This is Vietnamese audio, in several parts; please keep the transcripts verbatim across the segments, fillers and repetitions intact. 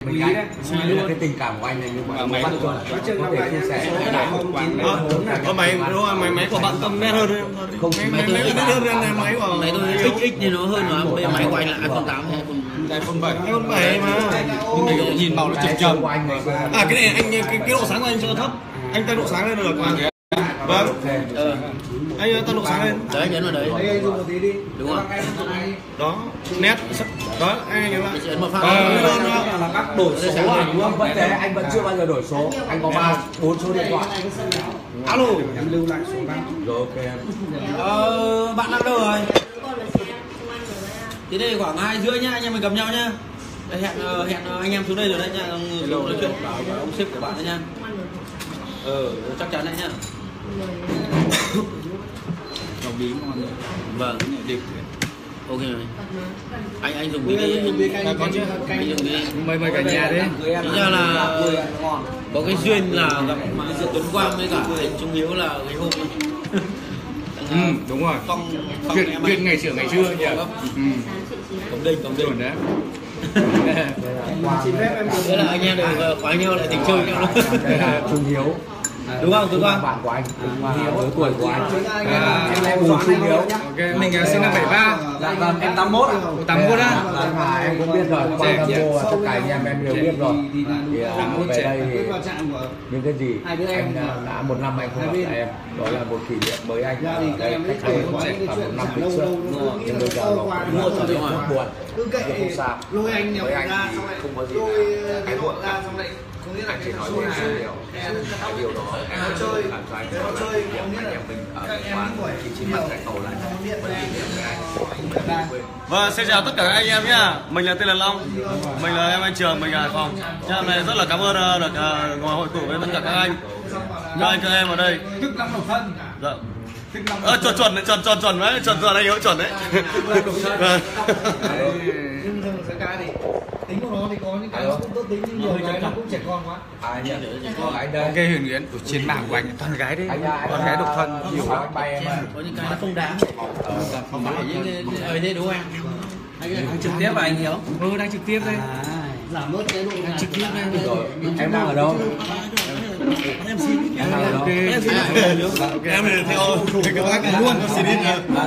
quý đấy. Đây là cái tình cảm của anh này nhưng mà máy của có thể chia sẻ. Có máy máy máy của bạn tầm nét hơn không máy máy nét hơn là máy của máy tôi ích ích thì nó hơn mà bây giờ máy của anh là iPhone tám hay iPhone bảy iPhone bảy mà nhưng mà nhìn màu nó trầm trầm. À cái này anh cái, cái độ sáng của anh cho thấp, anh tăng độ sáng lên được mà. Vâng. Ờ. Anh tăng độ sáng lên. Đấy nhấn vào đấy. Anh dùng một tí đi. Đúng rồi. Đó, nét. Đó, anh nhấn lại. Ấn một phát. Là các đổi số à, đúng không? Vẫn thế, anh vẫn chưa bao giờ đổi số. Anh có ba bốn số điện thoại. Alo, em lưu lại số năm. Rồi ok em. Ờ, bạn đang đâu rồi? Thế đây khoảng hai rưỡi nhá, anh em mình gặp nhau nhá. Hẹn hẹn anh em xuống đây rồi đấy nha, nói chuyện bảo ông sếp của bạn đấy nha. Ờ, chắc chắn đấy nhá. đồng bí ngon rồi. Vâng. Điệp. Ok rồi. Anh anh dùng cái đi. Có chứ. Anh dùng đi. Mời mời cả nhà đấy. Thực ra là có cái duyên là gặp Tuấn Quang với cả anh Trung Hiếu là cái hôm Ừ, đúng rồi. Phong chuyện chuyện ngày xưa ngày xưa nhỉ. Ừ. Cổng đinh cổng đinh đấy. Thế là anh em đều khóa nhau lại tình chơi nhau luôn. Đây là Trung Hiếu. Đúng không, Tuấn Quang? Bạn của anh, lứa tuổi của anh. Em em Trung Hiếu. Ok, mình sinh năm bảy ba. Dạ vâng, em tám mốt. tám mốt á. Mà em cũng biết rồi, qua Cambo tất cả anh em em đều biết rồi. Thì về đây thì những cái gì anh đã một năm anh không gặp lại em, đó là một kỷ niệm mới anh ở đây cách đây khoảng một năm về trước. Nhưng bây giờ nó cũng một thời gian buồn, nhưng không sao. Với anh thì không có gì là cái buồn cả. Anh chỉ nói với anh điều cái điều đó em làm cho anh nó là kỷ niệm anh em mình ở quán thì chỉ mặt cái cầu lại một kỷ niệm với anh. Vâng, xin chào tất cả các anh em nhá. Mình là tên là Long, mình là em anh Trường, mình là Hải Phòng. Hôm nay rất là cảm ơn được ngồi hội tụ với tất cả các anh, các anh các em ở đây. Thức năm độc thân. Dạ. Ờ, chuẩn chuẩn chuẩn chuẩn chuẩn đấy, chuẩn chuẩn anh Hiếu chuẩn đấy. Tính của nó thì có những cái nó cũng tốt tính nhưng nhiều cái nó cũng trẻ con quá. Ai nhỉ? Ok Huyền Nguyễn, trên bảng của anh toàn gái đấy, toàn gái độc thân nhiều lắm. Có những cái nó không đáng. Không phải những cái thế đúng không em? Anh trực tiếp và anh Hiếu. Ừ, đang trực tiếp đây. Giảm bớt cái độ Trực tiếp đây. Em đang ở đâu? Em xin. Em đang ở đâu? Em xin. Em thì theo cái bác luôn, xin đi.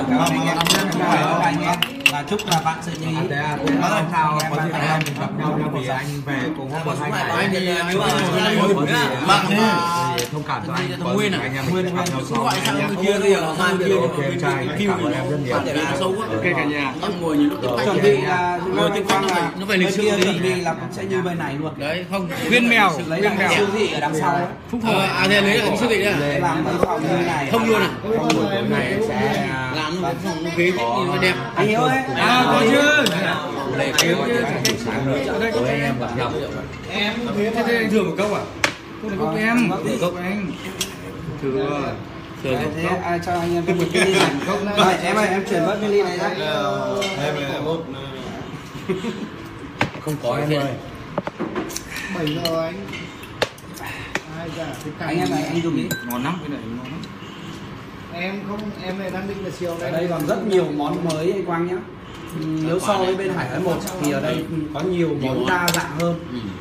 Và chúc là bạn sẽ nhí. Thế à, thế là sao có gì anh em gặp nhau nha, vì anh về cùng hôm hai ngày. Anh thì nếu mà bạn thì thông cảm cho anh. Nguyên à? Anh em mình gặp nhau sau. Gọi sang người kia thì ở mang kia. Ok em trai, cảm ơn em rất nhiều. Xấu quá. Ok cả nhà. Em ngồi nhìn lúc tiếp chuẩn bị là ngồi tiếp quang là nó phải lịch sự chuẩn bị là cũng sẽ như bên này luôn. đấy không Khuyên mèo, Lấy khuyên là mèo. siêu thị ở đằng sau ấy. Phúc Thọ à thế lấy ở siêu thị đấy à? Làm mấy phòng như này. Không luôn à? Không buổi tối này em sẽ Làm nó phòng ghế nhìn nó đẹp. Anh Hiếu ấy. À có chứ. để kêu cho anh buổi sáng nữa. Tối anh em gặp nhau. Em Thế thế anh Thường một cốc à? Không phải cốc em, cốc anh. Thừa. Thế ai cho anh em một cái ly này. Rồi em ơi em chuyển bớt cái ly này ra. Em là một Không có em ơi. Bảy rồi anh. Anh em này anh dùng đi. ngon lắm cái này ngon lắm. Em không em này đang định là chiều đây. Ở đây còn rất nhiều món mới anh Quang nhá. Nếu so với bên Hải Thái một thì ở đây có nhiều món đa dạng hơn.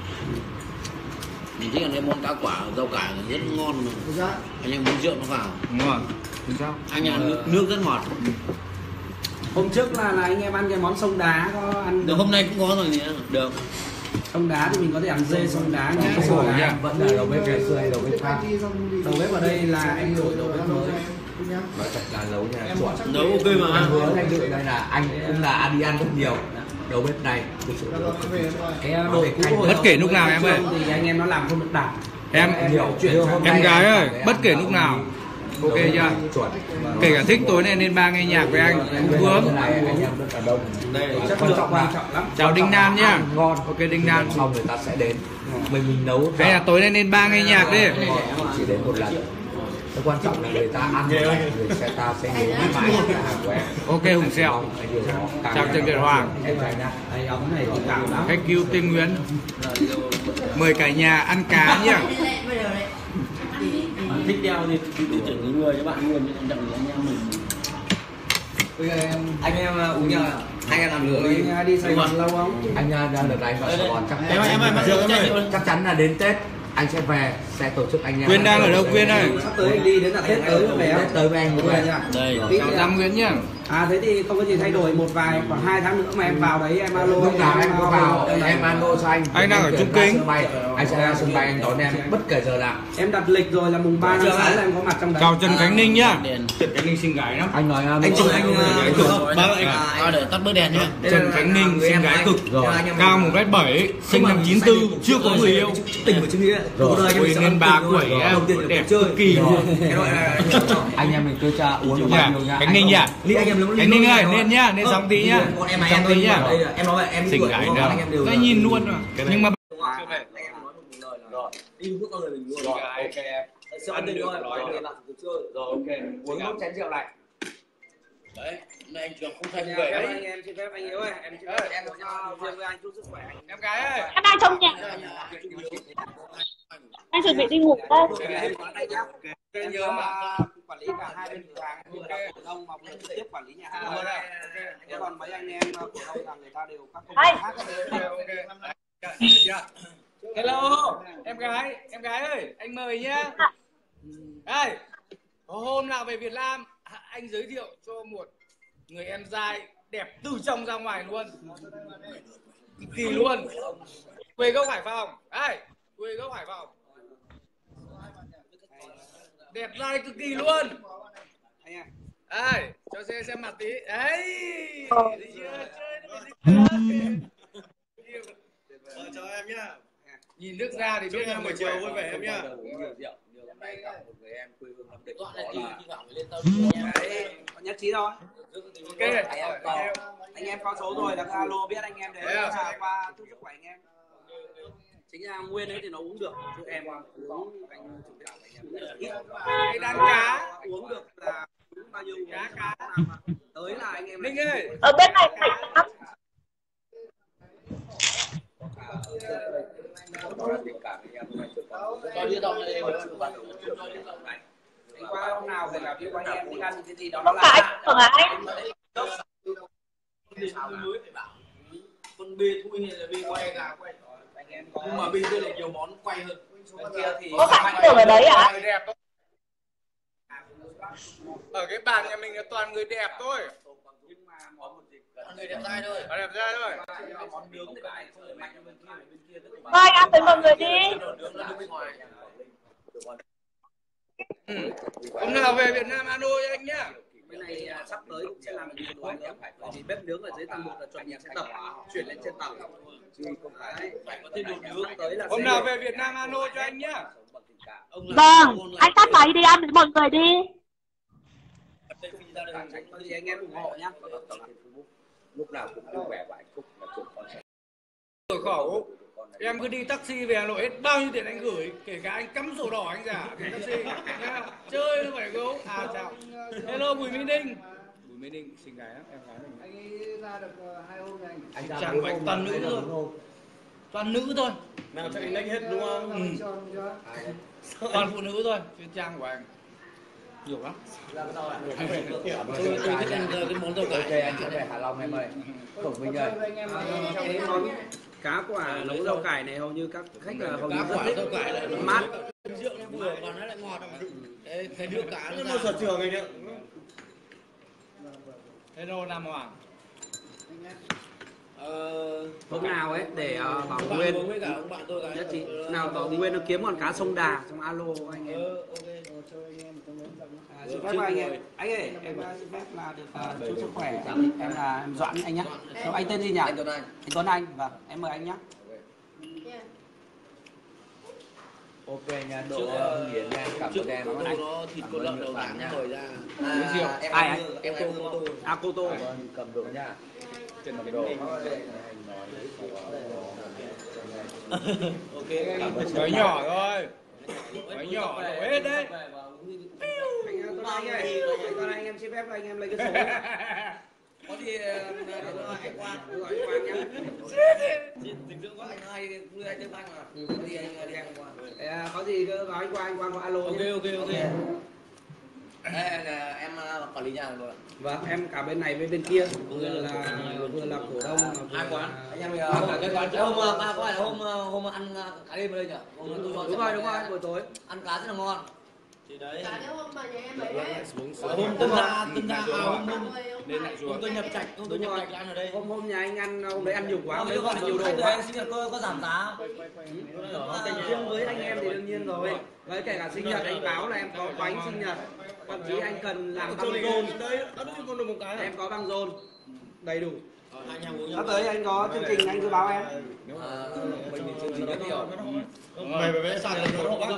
Mình thích ăn cái món cá quả rau cải rất ngon mà. Anh em muốn rượu nó vào. Ngon. Làm sao? Anh ăn nước, nước rất ngọt. Hôm trước là, là anh em ăn cái món sông đá có ăn Được hôm nay cũng có rồi nhỉ? Được. sông đá thì mình có thể ăn dê sông đá nhưng Không sông có đá nha, vẫn là đầu bếp ngày xưa hay đầu bếp khác. đầu bếp ở đây là anh đổi đầu bếp mới. Nói thật là nấu nhà chuẩn. Nấu ok mà. Anh hứa anh dự đây là anh cũng là đi ăn rất nhiều. Đầu bếp này thực sự là Cái đồ cũ hồi Bất kể lúc nào em ơi. thì anh em nó làm không được đảm. Em hiểu chuyện em gái ơi, bất kể lúc nào. Ok chưa? Chuẩn. Kể cả thích tối nay nên ba nghe nhạc với anh, anh Vương. Này anh em rất là đông. Đây chất lượng quan trọng lắm. Chào Đinh Nan nhá. Ngon. Ok Đinh Nan. Sau người ta sẽ đến. Mình mình nấu. Hay là tối nay nên ba nghe nhạc đi. Chỉ đến một lần. Cái quan trọng là người ta ăn người sẽ ta sẽ nhớ mãi cái hàng của em. Ok Hùng Sẹo. Chào Trần Việt Hoàng. Em trai nha. Đây ống này thì cảm lắm. Khách cứu Tây Nguyễn. Mời cả nhà ăn cá nhá. Thích đeo thì tư tưởng người cho bạn luôn, chứ còn chẳng gì anh em mình. Anh em uống nhau à? Hai anh làm lửa đi. Anh đi Sài Gòn lâu không? Anh ra được đánh vào Sài Gòn chắc Em em em em em chắc chắn là đến Tết anh sẽ về, sẽ tổ chức anh em. Quyên đang ở đâu Quyên ơi? Sắp tới anh đi đến là Tết tới về Tết tới với anh về. Đây. Năm Nguyễn nhá. À thế thì không có gì thay đổi, một vài khoảng hai tháng nữa mà em vào đấy em alo. Lúc nào anh có vào em alo cho anh. Anh đang ở Trung Kính. Anh sẽ ra sân bay anh đón em bất kể giờ nào. Em đặt lịch rồi là mùng ba tháng sáu là em có mặt trong đấy. Chào Trần Khánh Ninh nhá. Trần Khánh Ninh xinh gái lắm. Anh nói Anh chụp anh anh chụp ba anh à để tắt bớt đèn nhá. Trần Khánh Ninh xinh gái cực rồi. Cao một mét bảy, sinh năm chín tư, chưa có người yêu. Tình của Trương Nghĩa. Rồi nên ba tuổi đẹp cực kỳ. Anh em mình chơi cha uống bao nhiêu nhá. Khánh Ninh nhá. Khánh Ninh ơi, nên nhá, nên sóng tí nhá. Bọn em mà Sóng em tí nhá. em nói vậy em Xinh gái nữa. Cái nhìn luôn mà. Nhưng mà đi bước con người mình luôn. Rồi, ok em. Sợ anh rồi, rồi, bạn thực chơi. Rồi, ok. Uống nốt chén rượu lại. Đấy, nay anh Trường không thay về đấy. Anh em xin phép anh Hiếu ơi, em xin phép em cho riêng với anh chúc sức khỏe. em gái ơi. Em đang trong nhà. Anh chuẩn bị đi ngủ đây. Em nhớ mà quản lý cả hai bên cửa hàng, vừa là cổ đông mà vừa trực tiếp quản lý nhà hàng. Thế còn mấy anh em cổ đông là người ta đều các công ty khác. Hello, em gái, em gái ơi, anh mời nhá. Đây, có hôm nào về Việt Nam, anh giới thiệu cho một người em trai đẹp từ trong ra ngoài luôn, cực kỳ luôn. Quê gốc Hải Phòng, đây, quê gốc Hải Phòng, đẹp trai cực kỳ luôn. Đây, cho xem xem mặt tí, đấy, chào em nhá. Nhìn nước ra thì biết em buổi chiều vui vẻ em nhá. Hôm nay gặp một người em quê hương Nam Định. Có nhất trí thôi. Ok. Anh em có số rồi là alo biết anh em đến là qua chúc sức khỏe anh em. Chính là Nguyên ấy thì nó uống được, chứ em uống anh chủ đạo anh em ít. Cái đàn cá uống được là uống bao nhiêu cá cá. Tới là anh em. Ninh ơi. Ở bên này lạnh lắm. Anh qua hôm nào về làm việc anh em đi ăn cái gì đó Không phải anh tưởng là anh. Con bê thui hay là bê quay gà quay anh em có, nhưng mà bê đây là nhiều món quay hơn. Bên kia thì Có phải anh tưởng ở đấy à? Người đẹp thôi. Ở cái bàn nhà mình là toàn người đẹp thôi. Nhưng mà món một dịp người đẹp trai thôi. Ở đẹp trai thôi. Món nướng thì lại không phải mạnh bên kia, bên kia tức là Thôi anh ăn với mọi người đi. nướng nó đứng bên ngoài. Ừ. Hôm nào về Việt Nam alo cho anh nhá. Cái này à, sắp tới cũng sẽ làm một điều mới nữa, bởi vì bếp nướng ở dưới tầng một là chuẩn bị sẽ tập chuyển lên trên tầng. Đấy, phải có thêm đồ nướng tới là. Hôm nào về Việt Nam alo cho anh nhá. Vâng, anh tắt máy đi ăn với mọi người đi. Có gì anh em ủng hộ nhá. Lúc nào cũng vui vẻ và hạnh phúc là chuyện con sẽ. Cửa khẩu em cứ đi taxi về Hà Nội hết bao nhiêu tiền anh gửi, kể cả anh cắm sổ đỏ anh giả tiền taxi nha. Chơi nó phải gấu. À chào. Hello Bùi Mỹ Ninh. Bùi Mỹ Ninh xinh gái lắm, em gái mình. Anh ấy ra được hai hôm này. Anh chẳng phải toàn nữ thôi. Toàn nữ thôi. Nào cho anh lấy hết đúng không? Ừ. Toàn phụ nữ thôi, chuyên trang của anh. Nhiều lắm. Tôi thích ăn cái món rau cải. Ok anh sẽ về Hạ Long em ơi. Khổng Minh ơi. Cái món cá quả nấu rau cải này hầu như các khách là hầu như Cá rất quả thích. rau cải là Mát. rượu nó vừa còn nó lại ngọt. Cái cái nước cá nó Một sở trường anh ạ. Hello Nam Hoàng. Ờ, Hôm nào ấy để uh, bảo bạn Nguyên với cả ông bạn tôi cái nhất trí nào bảo Nguyên nó kiếm con cá sông Đà trong alo anh em. Ờ, ok. À, xin phép anh em anh ơi em uh, xin phép là được uh, chúc sức khỏe. Em là em Doãn anh nhé. Anh tên gì nhỉ? Anh Tuấn Anh. Anh Tuấn Anh, vâng em mời anh nhé. Ok nha, Độ Hưng Yến nha, cảm ơn em. Anh nó thịt con lợn đầu vàng mời ra. À, Em ai anh? em cô tô. À cô tô. Cầm Độ nha. Cầm Độ. Ok. Nói nhỏ thôi. Nói nhỏ đổ hết đấy. Anh Tuấn Anh ơi, anh Tuấn Anh em xin phép là anh em lấy cái số. Có gì anh Quang gọi anh Quang nhé. Tình dưỡng có anh hai nuôi anh Trương Thanh mà. Có gì anh đi anh Quang. Có gì cứ nói anh Quang, anh Quang có alo nhé. Ok ok ok. Đây là em quản lý nhà rồi. Vâng, em cả bên này với bên kia vừa là vừa là cổ đông vừa Hai quán. là... Anh em hôm cái quán hôm ba có phải là hôm hôm ăn cá đêm ở đây nhỉ? Hôm tôi Đúng rồi, đúng rồi, buổi tối ăn cá rất là ngon. Thì đấy. hôm mà nhà em ấy đấy. Hôm tân gia tân gia à hôm hôm Nên lại hôm tôi nhập trạch hôm tôi nhập trạch ăn ở đây. Hôm hôm nhà anh ăn hôm đấy ăn nhiều quá, Hôm mới đấy gọi gọi nhiều nhiều đồ đồ quá. anh sinh nhật có có giảm giá. Dành riêng với anh em thì đương nhiên rồi. Với kể cả sinh nhật anh báo là em có bánh sinh nhật. Thậm chí anh cần làm băng rôn. Đấy, nó con được một cái. Em có băng rôn đầy đủ. Anh em uống. Sắp tới anh có chương trình anh cứ báo em. Mình thì chương trình rất nhiều. Mày phải vẽ sàn là nó quá.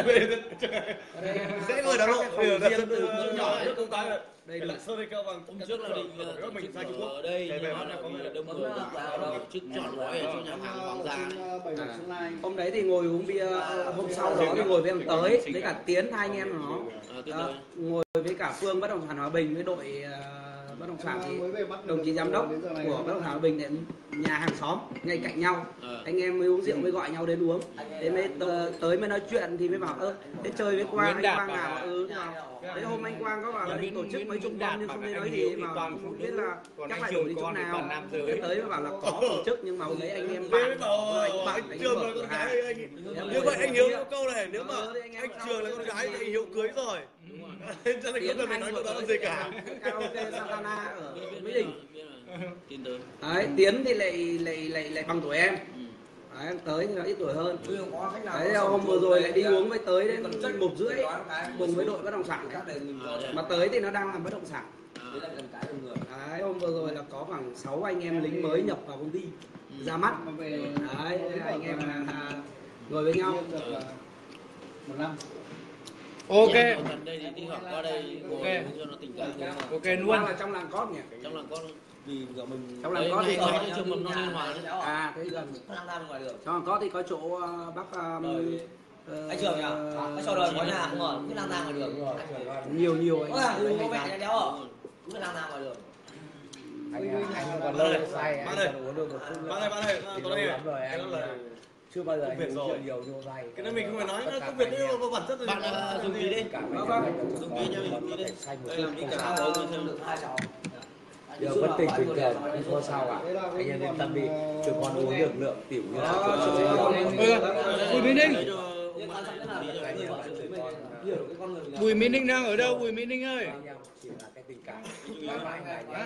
Dễ người đó lộ. Riêng từ rất nhỏ đến công tác đầy đủ. Hôm trước là định mình sang Trung Quốc ở đây nhưng mà có người đông người chức chọn gói ở chỗ nhà hàng Hoàng gia. Hôm đấy thì ngồi uống bia, hôm sau đó thì ngồi với em Tới với cả Tiến, hai anh em nó à, ngồi với cả Phương bất động sản Hòa Bình với đội uh, bất động sản thì đồng chí giám đốc của bất động sản Hòa Bình đến nhà hàng xóm ngay cạnh nhau, anh em mới uống rượu mới gọi nhau đến uống, thế mới tới mới nói chuyện thì mới bảo ơ thế chơi với Quang, anh Quang nào ừ thế hôm anh Quang có bảo là định tổ chức mấy chục năm nhưng không thấy nói gì mà không biết là các lại đổi đi chỗ nào, thế tới mới bảo là có tổ chức nhưng mà hôm đấy anh em bạn anh bạn anh Trường là con gái anh. Như vậy anh Hiếu có câu này, nếu mà anh Trường là con gái thì anh Hiếu cưới rồi. Cho nên không cần phải nói câu đó làm gì cả. Karaoke Santana ở Mỹ Đình. Tin tới. Đấy, Tiến thì lại lại lại lại bằng tuổi em. Đấy, em Tới thì nó ít tuổi hơn. Đấy, hôm vừa rồi lại đi uống với Tới đến một rưỡi cùng với đội bất động sản. Mà Tới thì nó đang làm bất động sản. Đấy, hôm vừa rồi là có khoảng sáu anh em lính mới nhập vào công ty ra mắt. Đấy, anh em là ngồi với nhau một năm. Ok. Gần đây thì đi học qua đây ngồi cho nó tình cảm. Ok Quang luôn. là trong làng cót nhỉ? Trong làng con vì giờ mình Trong làng cót thì có có trường mầm non Liên Hòa đấy. à thế gần. Lang thang ngoài đường. Trong làng cót thì có chỗ uh, bác um, Anh Trường nhỉ? Cái sau đời có nhà không rồi, cứ lang thang ngoài đường. nhiều nhiều Có là có mẹ nhà đéo ở. Cứ lang thang ngoài đường. anh anh còn lâu say anh ơi. còn uống được một chút nữa. Bạn ơi, bạn ơi, Thì tôi lâu đây. lắm rồi anh chưa bao giờ anh uống rượu nhiều như hôm nay. Cái này mình không phải nói nó công việc đấy mà bản chất bạn là dùng gì đi? Vâng vâng. Dùng gì nha mình dùng gì đi? Đây làm đi cả Đâu thêm được hai cháu. Giờ vẫn tỉnh bình thường, không có sao ạ. Anh em yên tâm đi, chứ con uống được lượng tiểu như là Bùi Mỹ Ninh. Bùi Mỹ Ninh đang ở đâu? Bùi Mỹ Ninh ơi. chỉ là cái tình cảm. Bye bye ngài nhé.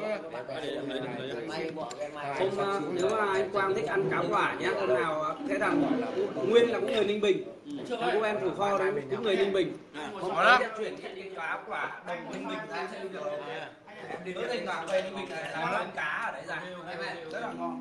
Hôm uh, nếu mà anh Quang thích ăn cá quả nhá, hôm nào thế rằng Nguyên là cũng người Ninh Bình, cô em thủ kho đấy cũng người Ninh Bình. Hôm nay sẽ chuyển cái cá quả đồng Ninh Bình ra sẽ được. Em đến thỉnh thoảng về Ninh Bình này là ăn cá ở đấy ra, rất là ngon.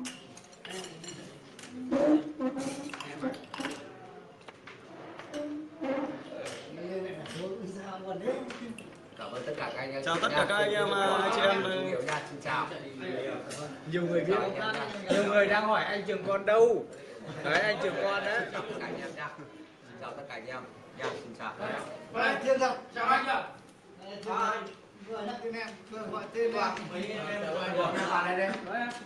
Cảm ơn tất cả các anh em. Chào tất cả các anh em, chị em. Nhiều nha, xin chào. Nhiều người biết, nhiều người đang hỏi anh Trường Con đâu. Đấy, anh Trường Con đấy. Chào tất cả anh em nha. Chào tất cả anh em. Nha, xin chào. Vâng, thiên giật, chào anh ạ. Vừa nhắc tên em, vừa gọi tên em. Mấy em vừa vào đây đây.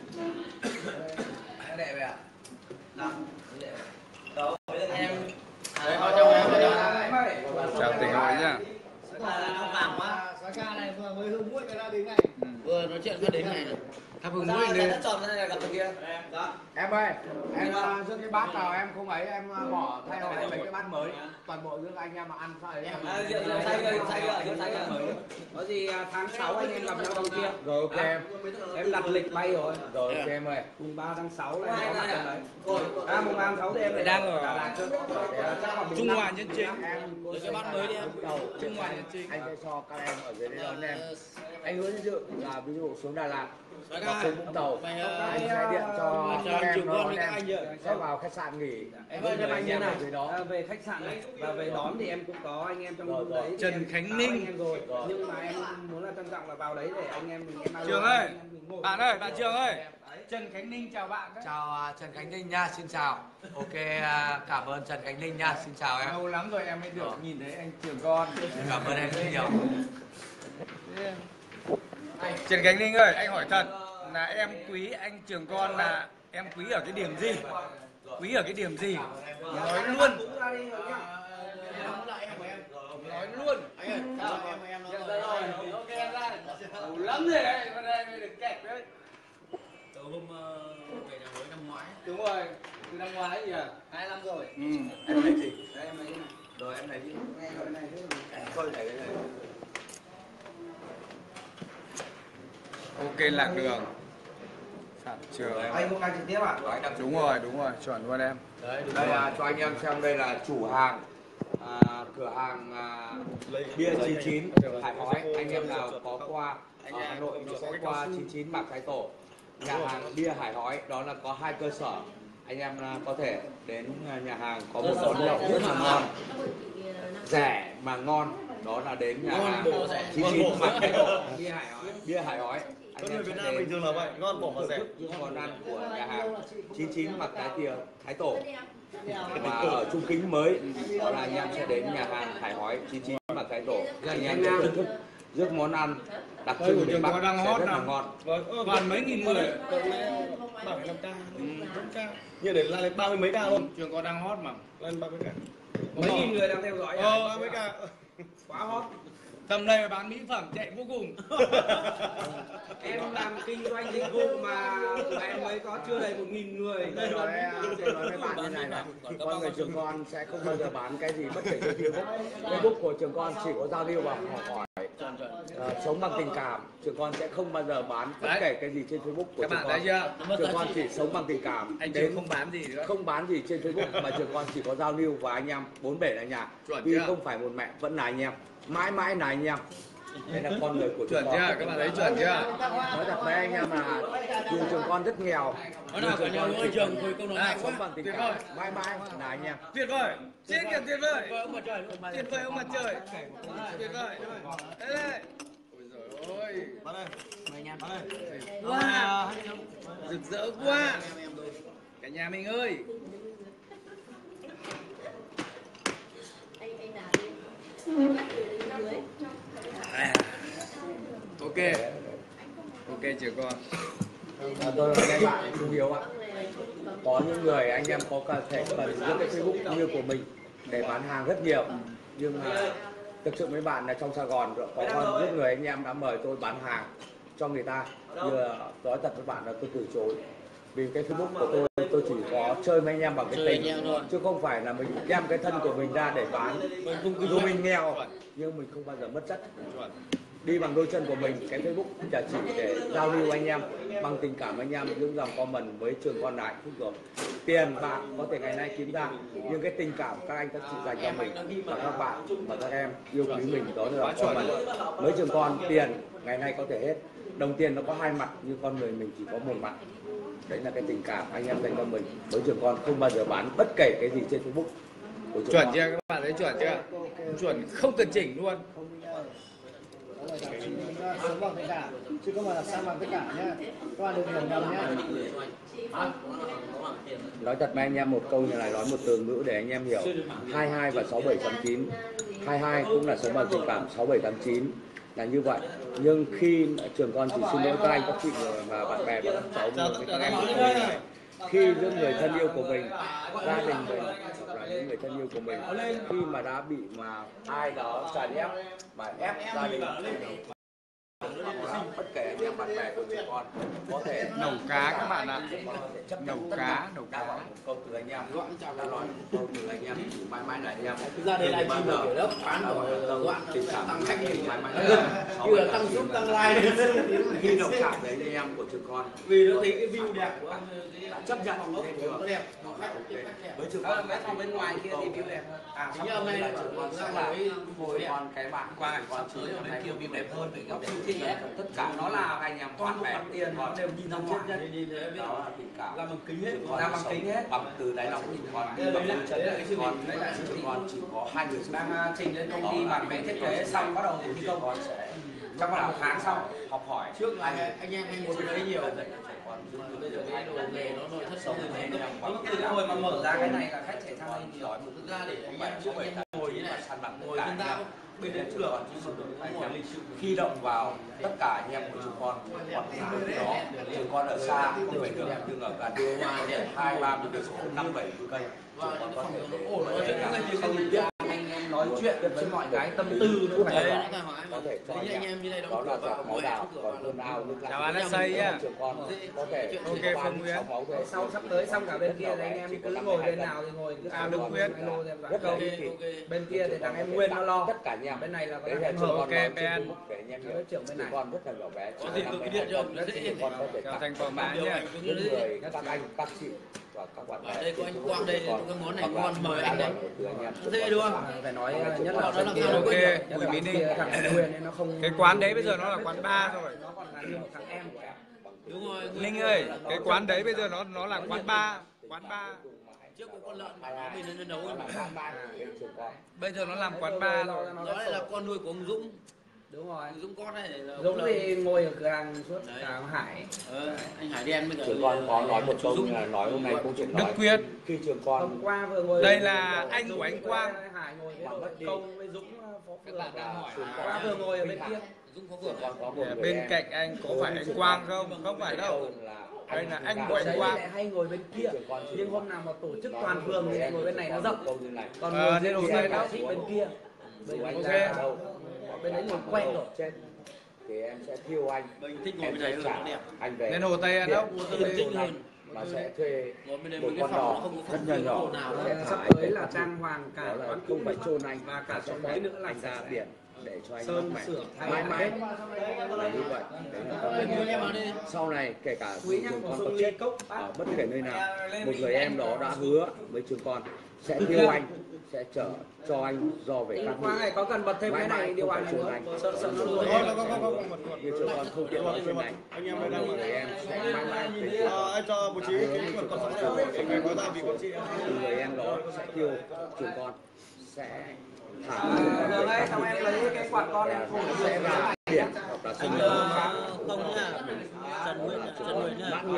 Anh đẹp vậy ạ? Đó. Đấy, vào trong em vào trong. Chào tỉnh hỏi nhá. Nó vàng quá. Cái ca này vừa mới hương mũi cái ra đến này. Vừa nói chuyện đến này. Thắp hương mũi lên. Nó tròn ra này gặp thằng kia. Đó. Em ơi, em uh, giữ cái bát vào em không ấy, em uh, bỏ thay đổi mấy cái bát mới. Toàn bộ giữa anh em mà ăn sao ấy. À, rượu rượu say rồi, say rồi, rượu say rồi. Có gì uh, tháng sáu anh em gặp nhau đầu kia. Rồi ok em. Em đặt lịch bay rồi. Rồi ok em ơi. Mùng ba tháng sáu là em có mặt ở đấy. À mùng ba tháng sáu thì em lại Đang ở Đà Lạt trước. Trung Hòa Nhân Chính. Em cái bát mới đi em. Trung Hòa Nhân Chính. Anh sẽ cho các em ở dưới đây đón em. Anh hứa nhân sự là ví dụ xuống Đà Lạt hoặc xuống Vũng Tàu, anh sẽ điện cho các em nó đón em sẽ vào khách sạn nghỉ. Em ơi, em anh như này dưới đó. à, về khách sạn này và về đón thì em cũng có anh em trong vùng đấy. Trần Em Khánh báo Ninh. anh em rồi. Nhưng mà em muốn là trân trọng là vào đấy để anh em mình em alo, Trường ơi, anh em mình ngồi. bạn ơi, bạn Trường ơi. Trần Khánh Ninh chào bạn. Chào uh, Trần Khánh Ninh nha, xin chào. Ok, uh, cảm ơn Trần Khánh Ninh nha, xin chào em. Lâu lắm rồi em mới được nhìn thấy anh Trường Con. Cảm ơn em rất nhiều. Trần Khánh Ninh ơi, anh hỏi thật là em quý anh Trường Con là em quý ở cái điểm gì? Quý ở cái điểm gì? Nói luôn. Nói luôn. lắm rồi đấy, vào đây mới được kẹp đấy. Từ hôm về nhà mới năm ngoái. Đúng rồi, từ năm ngoái gì à? Hai năm rồi. Ừ. Em lấy gì? Đây em lấy cái này. Rồi em lấy đi. Nghe cái này thế rồi. Thôi lấy cái này. Ok, lạc đường. Sẵn trường. Anh không đang trực tiếp à? Đúng rồi, đúng rồi, chuẩn luôn em. Đấy, đây là cho anh em xem, đây là chủ hàng à, cửa hàng à, bia chín chín Hải Hói. Anh em nào có qua ở Hà Nội thì sẽ qua chín chín Mạc Thái Tổ, nhà hàng bia Hải Hói. Đó là có hai cơ sở, anh em có thể đến nhà hàng, có một món nhậu rất là ngon, rẻ mà ngon, đó là đến nhà hàng chín chín Mạc Thái Tổ, bia Hải Hói. Bia Hải Hói. Anh em Việt sẽ Nam bình đến thường là vậy, ngon bổ mà rẻ. những món ăn của nhà hàng chín chín Mạc Thái Tìa Thái Tổ. Và ở Trung Kính mới, đó là anh em sẽ đến nhà hàng Hải Hói chín chín Mạc Thái Tổ. Anh em sẽ thưởng thức rất món ăn đặc trưng miền Bắc sẽ rất là ngon. Toàn mấy nghìn người. Bảo năm ca, năm ca. Như để lên ba mươi mấy ca luôn. Trường có đang hot mà. Lên ba mươi ca. Mấy nghìn người đang theo dõi. Ờ, ba mươi ca. Quá hot. Tầm này mà bán mỹ phẩm chạy vô cùng. Em làm kinh doanh dịch vụ mà em mới có chưa đầy một nghìn người. Tôi nói, tôi nói với bạn như này này, con người trường con sẽ không bao giờ bán cái gì bất kể trên Facebook. Facebook của trường con chỉ có giao lưu và học hỏi. Uh, sống bằng tình cảm, trường con sẽ không bao giờ bán bất kể cái gì trên Facebook của các trường bạn con. thấy chưa? Trường con chỉ sống bằng tình cảm. Anh Đến trường không bán gì nữa. Không bán gì trên Facebook mà trường con chỉ có giao lưu và anh em bốn bể là nhà. Chuẩn Vì chưa? không phải một mẹ vẫn là anh em, mãi mãi là anh em. Đây là con người của trường Chuẩn con. chưa? Các bạn thấy chuẩn chưa? Nói thật với anh em là trường trường con rất nghèo. Nó nào cả nhà nuôi trường thôi câu nói À, hay Sống quá. bằng tình tuyệt cảm, vời. mãi mãi là anh em. Tuyệt vời. Trên kìa tuyệt vời. Ông mặt trời, ông mặt Tuyệt vời ông mặt trời. Tuyệt vời. Đây đây. Ôi giời ơi. Bán đây. Mời anh em. Bán đây. Wow. Rực rỡ quá. Cả nhà mình ơi. À. Ok. Ok chưa con. À, tôi là các bạn Trung Hiếu ạ. Có những người anh em có thể cần những cái Facebook như của mình để bán hàng rất nhiều, nhưng mà thực sự mấy bạn là trong Sài Gòn có rất người anh em đã mời tôi bán hàng cho người ta, vừa nói thật với bạn là tôi từ chối. Vì cái Facebook của tôi tôi chỉ có chơi với anh em bằng cái tình, chứ không phải là mình đem cái thân của mình ra để bán. Dù mình nghèo nhưng mình không bao giờ mất chất. Đi bằng đôi chân của mình, cái Facebook là chỉ để giao lưu anh em, bằng tình cảm anh em, những dòng comment với trường con là hạnh phúc rồi. Tiền bạc có thể ngày nay kiếm ra, nhưng cái tình cảm các anh các chị dành cho mình và các bạn và các em yêu quý mình, đó là comment. Với trường con, tiền ngày nay có thể hết, đồng tiền nó có hai mặt nhưng con người mình chỉ có một mặt. Đấy là cái tình cảm anh em dành cho mình. Với trường con không bao giờ bán bất kể cái gì trên Facebook của trường Chuẩn con. chưa các bạn thấy chuẩn chưa? Chuẩn không cần chỉnh luôn. Sống bằng tất cả chứ không phải là sang bằng tất cả nhá, các bạn đừng hiểu nhầm nhá. Nói thật với anh em một câu như này, nói một từ ngữ để anh em hiểu. Hai hai và sáu bảy tám chín. Hai hai cũng là sống bằng tình cảm, sáu bảy tám chín là như vậy. Nhưng khi trường con chỉ xin lỗi các anh các chị và bạn bè và các cháu với các em, khi những người thân yêu của mình, gia đình mình hoặc là những người thân yêu của mình, khi mà đã bị mà ai đó chèn ép mà ép gia đình, bất kể anh em bạn bè của trường con có thể Nấu cá các bạn ạ. Nấu cá, nấu đã cá. nói một câu từ anh em, đã nói một câu từ anh em, mãi mãi là anh em. Ra đây là bao chi một kiểu lớp bán giờ tình cảm tăng khách thì mãi mãi như là tăng giúp tăng like. khi đồng cảm với anh em của trường con, Vì nó thấy cái view đẹp của anh đã chấp nhận nên được. đẹp. Với trường Ờ, con mấy phòng bên ngoài kia thì view đẹp. à Chính hôm nay là trường con sẽ là ngồi con cái bạn qua con chỉ ở đây kia view đẹp hơn để gặp Thì tất cả nó là anh em toàn bạn bộ bè mặt tiền con đều nhìn ra ngoài. đó là tình cảm. làm bằng kính hết. Làm bằng kính hết. Bằng từ đáy lòng của con, Đây là bằng đây đôi chân là của con, đấy là trường con chỉ có hai người xung Đang quanh. à, trình lên công ty bản vẽ thiết kế xong bắt đầu thi công. Con sẽ Trong vòng một tháng xong. học hỏi Trước là anh em hay ngồi bên đấy nhiều. bây giờ cái đồ nghề nó nội thất sống người này Đúng từ cái hồi mà mở ra cái này là khách chạy sang đây nhiều. giỏi một thực ra để anh em trước anh em ngồi như này săn bằng tất cả anh em bên đây cũng được anh em khi động vào tất cả anh em của chúng con hoặc là đó chúng con ở xa không phải được nhưng ở gần hai ba mươi cây số năm bảy mươi cây chúng con có thể ổn không biết anh em nói chuyện với mọi cái tâm tư nữa. Đấy, nó hỏi có thể cho anh anh em như này đó là giọt máu đào, còn cơn ao nước chào anh xây nhá. có thể Ok Phương Nguyễn. Sau sắp tới xong cả bên kia thì anh em cứ ngồi bên nào thì ngồi cứ À, Đức Nguyễn. rất là bên kia thì thằng em Nguyên nó lo, tất cả nhà bên này là có đấy thằng là em trường Hợp. con Ok, nói Ben. trên để anh em Nó hiểu trưởng bên này. trường con rất là nhỏ bé. Có gì tôi cứ điện cho nó dễ. con có thể Chào tặng thành quảng bá nhá. những người các anh các chị và các bạn bè. Đây có anh Quang đây, cái món này ngon mời anh đấy. Dễ Dễ đúng không? Phải nói nhất là Đó là bên kia, ok, nhất Bùi là Mỹ bên Ninh. kia thằng em Nguyên ấy nó không. Cái quán đấy bây giờ nó là quán bar rồi. Nó còn là nhiều thằng em của em. Đúng rồi. Ninh ơi, cái quán đấy bây giờ nó nó là quán bar, quán bar. Trước có con lợn mà mình nó nấu Bây giờ nó làm quán bar rồi. nó lại là con nuôi của ông Dũng. Đúng rồi. Dũng con này là Dũng thì ngồi ở cửa hàng suốt Đấy. cả ông Hải. ờ, anh Hải đen bây giờ trường con có nói một câu như là nói hôm nay câu chuyện Đức nói Quyết. khi trường Hôm con qua vừa ngồi. Đây là anh của anh Quang. Hải ngồi với đội Công với Dũng phó phường. bạn đang hỏi Hôm là- qua vừa ngồi ở bên kia. Dũng có trường vừa con có một người Bên em. cạnh anh có phải anh Quang không? Không phải đâu. Đây là anh của anh Đấy Quang. lại hay ngồi bên kia. Nhưng hôm nào mà tổ chức toàn phường thì lại ngồi bên này nó rộng. Còn Ờ, ngồi nên bên hôm kia nay nó nó- thích bên kia. Bởi vì Ok. là bên đấy ngồi quen rồi. Trên thì em sẽ thiêu anh mình thích ngồi em bên sẽ này hơn trả nó đẹp. anh về Nên Hồ Tây ăn đâu? Yên tĩnh hơn. mà sẽ thuê Ngồi bên đây một mấy cái con phòng nó đò không có rất phòng nhỏ riêng nhỏ ồn ào sẽ Sắp thải tới là trang hoàng cả đó là quán không cũ phải chôn anh và cả sẽ xóm có đấy nữa là anh ra biển để cho anh sơn mát sửa mẻ thay mãi mãi mãi. là như vậy. Đấy là con Bên người. kia em vào đi. Sau này kể cả Quý dù nhắc trường bổ con sung có ly chết cốc ở bất kể nơi nào, một người em đó đã hứa với trường con sẽ thiêu anh, sẽ chở cho anh do về các Qua này có cần bật thêm cái này điều hòa nữa. Sợ sợ nó lùi. như trường con không tiện nói trên này anh em đang người em sẽ mãi mãi về trường con. Anh cho một chí cái quần còn sẵn này phải có ra vì con chị người em đó sẽ thiêu trường con sẽ thả Giờ đây xong em lấy cái quạt con em phủ sẽ ra biển hoặc là sông Anh lớn ờ, không nha. Trần Nguyễn Trần Nguyễn nha. mãn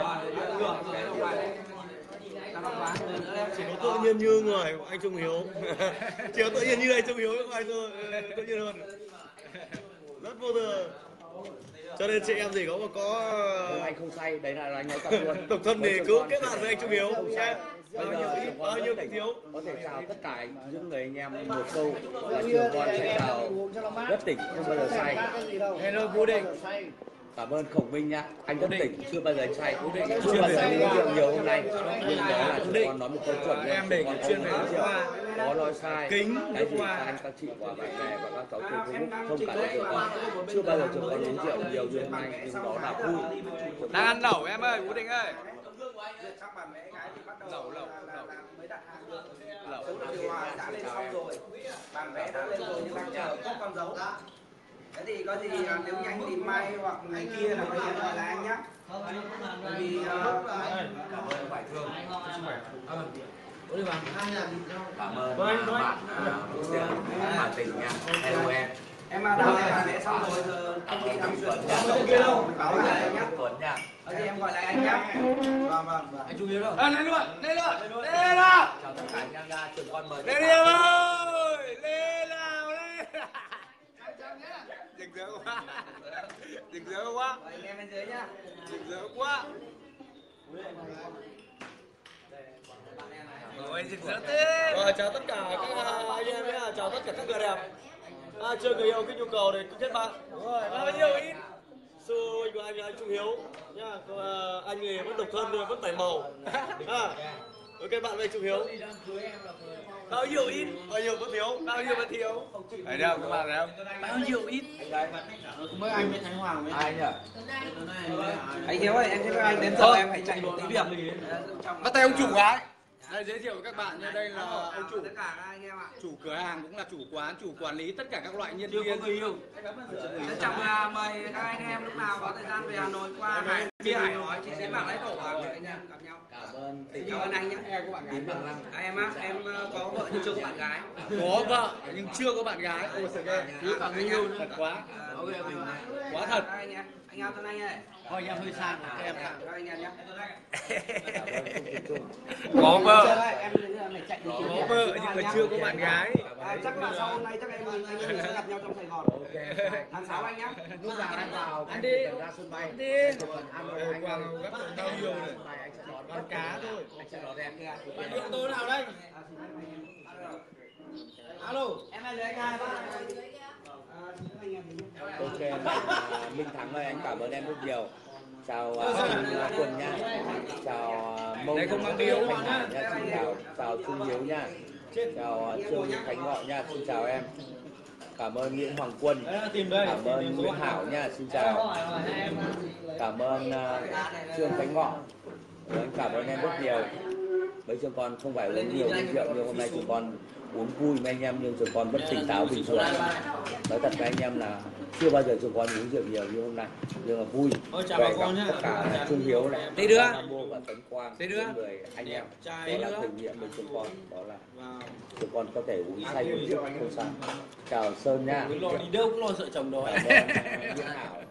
chỉ có tự nhiên như người của anh Trung Hiếu chỉ có tự nhiên như anh Trung Hiếu của anh thôi tự nhiên hơn rất vô tư cho nên chị em gì có mà có không anh không say đấy là anh nói thật luôn. độc thân thì cứ kết bạn với anh Trung Hiếu nhé. Bây Bao nhiêu giờ ít trường bao con nhiêu rất cái tỉnh, thiếu có thể chào tất cả những người anh em một câu là trường con sẽ chào rất tỉnh không bao giờ say. Hello Vũ Định. Cảm ơn Khổng Minh nhá, anh rất tỉnh chưa bao giờ anh say, chưa bao giờ anh uống rượu nhiều hôm nay. Nhưng đó là trường con nói một câu chuẩn Em để cái chuyên về nước hoa. có nói sai Kính, cái nước gì hoa. anh các chị và bạn bè và các cháu trên Facebook không cả là trường con chưa bao giờ trường con uống rượu nhiều như hôm nay, nhưng đó là vui. Đang ăn lẩu em ơi, Vũ Định ơi. Các bạn mẹ gái thì bắt đầu Lẩu, lẩu, là- lẩu. là mới đặt hàng được. Lẩu điều hòa đã lên xong rồi. Bạn vé đã lên rồi nhưng đang chờ cốt con dấu. Thế thì có gì à, nếu như anh tìm Mai hoặc ngày kia là có gì gọi là anh nhá. Bởi vì uh, Phải thương. Ủa đi vào. Cảm ơn bạn Hà Tình nha, hello em. em mà đặt bạn vé xong rồi giờ công ty đang chuyển Tuấn kia đâu mình báo lại anh nhá. Tuấn nha. Có gì em gọi lại anh nhá. Vâng vâng vâng. Anh Trung Hiếu đâu? À, lên luôn, lên luôn, lên luôn. Chào tất cả anh em ra, trường con mời. Lên đi em ơi, lên nào, lên. Rực rỡ quá, rực rỡ quá, Anh em bên dưới nhá. rực rỡ quá. Ôi, rực rỡ thế. Rồi, chào tất cả các anh em nhé, chào tất cả các người đẹp. À, chưa người yêu cái nhu cầu để kết bạn. Đúng rồi, bao nhiêu ít. Sư anh của anh là anh Trung Hiếu nha. Còn, à, anh thì vẫn độc thân vẫn bảy màu. À, ok bạn với anh Trung Hiếu. Bao nhiêu ít, bao nhiêu vẫn thiếu, bao nhiêu vẫn thiếu. Đấy đâu, các bạn thấy không? Bao nhiêu ít. Mới anh với Thái Hoàng với Ai nhỉ? Anh Hiếu ơi, em thấy các anh đến giờ em phải chạy một tí việc. Bắt tay ông chủ gái. Đây giới thiệu với các bạn nha, đây là ông chủ, Tất cả các anh em ạ. chủ cửa hàng cũng là chủ quán, chủ quản lý tất cả các loại nhân chưa viên. có người yêu. Trân trọng là mời các anh em lúc nào có thời gian về Hà Nội qua Hải Bia Hải nói chị Xín Bảng lấy tổ à, để anh em gặp nhau. Cảm ơn tình Cảm ơn anh nhé. Tín Bằng Lăng. À, em á, em ờ, có vợ nhưng chưa có bạn gái. Có vợ nhưng chưa có bạn gái. Ôi trời ơi, Cứ cả người yêu thật quá. Ờ, ok, ok. Quá thật. Các anh em, anh ao thân anh ơi. Thôi anh em hơi sang rồi, các em sang. Các anh em nhé. Có vợ, Em này chạy đi kiếm có tiền. vợ nhưng mà chưa có bạn gái. À, chắc là sau hôm nay chắc em anh em sẽ gặp nhau trong Sài Gòn. Tháng sáu anh nhé. Lúc nào anh vào Ăn đi. ra sân bay. Đi. Ăn Ôi, rồi anh Quang ơi. gấp bao nhiêu này? Anh sẽ đón Con cá thôi. Anh sẽ đón em. Điện tôi nào đây? Alo. Dũng ơi, anh cảm ơn em rất nhiều. Chào anh Quân nha, chào Mông Đây không mang biếu Thanh Hải nha, xin chào, chào Trung Hiếu nha, chào Trương Khánh Ngọ nha, xin chào em. Cảm ơn Nguyễn Hoàng Quân, cảm ơn Nguyễn Hảo nha, xin chào. Cảm ơn uh, Trương Khánh Ngọ, anh cảm ơn em rất nhiều. Mấy chúng con không phải uống nhiều uống rượu nhưng hôm nay chúng con uống vui với anh em, nhưng chúng con vẫn tỉnh táo bình thường. Nói thật với anh em là chưa bao giờ chúng con uống rượu nhiều như hôm nay, nhưng mà vui. Ôi, chào về bà con gặp nhá. tất cả Trung Hiếu này, Tí nữa. Nam Mô và Tấn Quang, Tí nữa. những người anh em, Tí đó là nữa. thử nghiệm với chúng con, đó là chúng con có thể uống say uống rượu không sao. Chào Sơn nha. Lo đi đâu cũng lo sợ chồng đó. Cảm ơn uh, Nguyễn Hảo.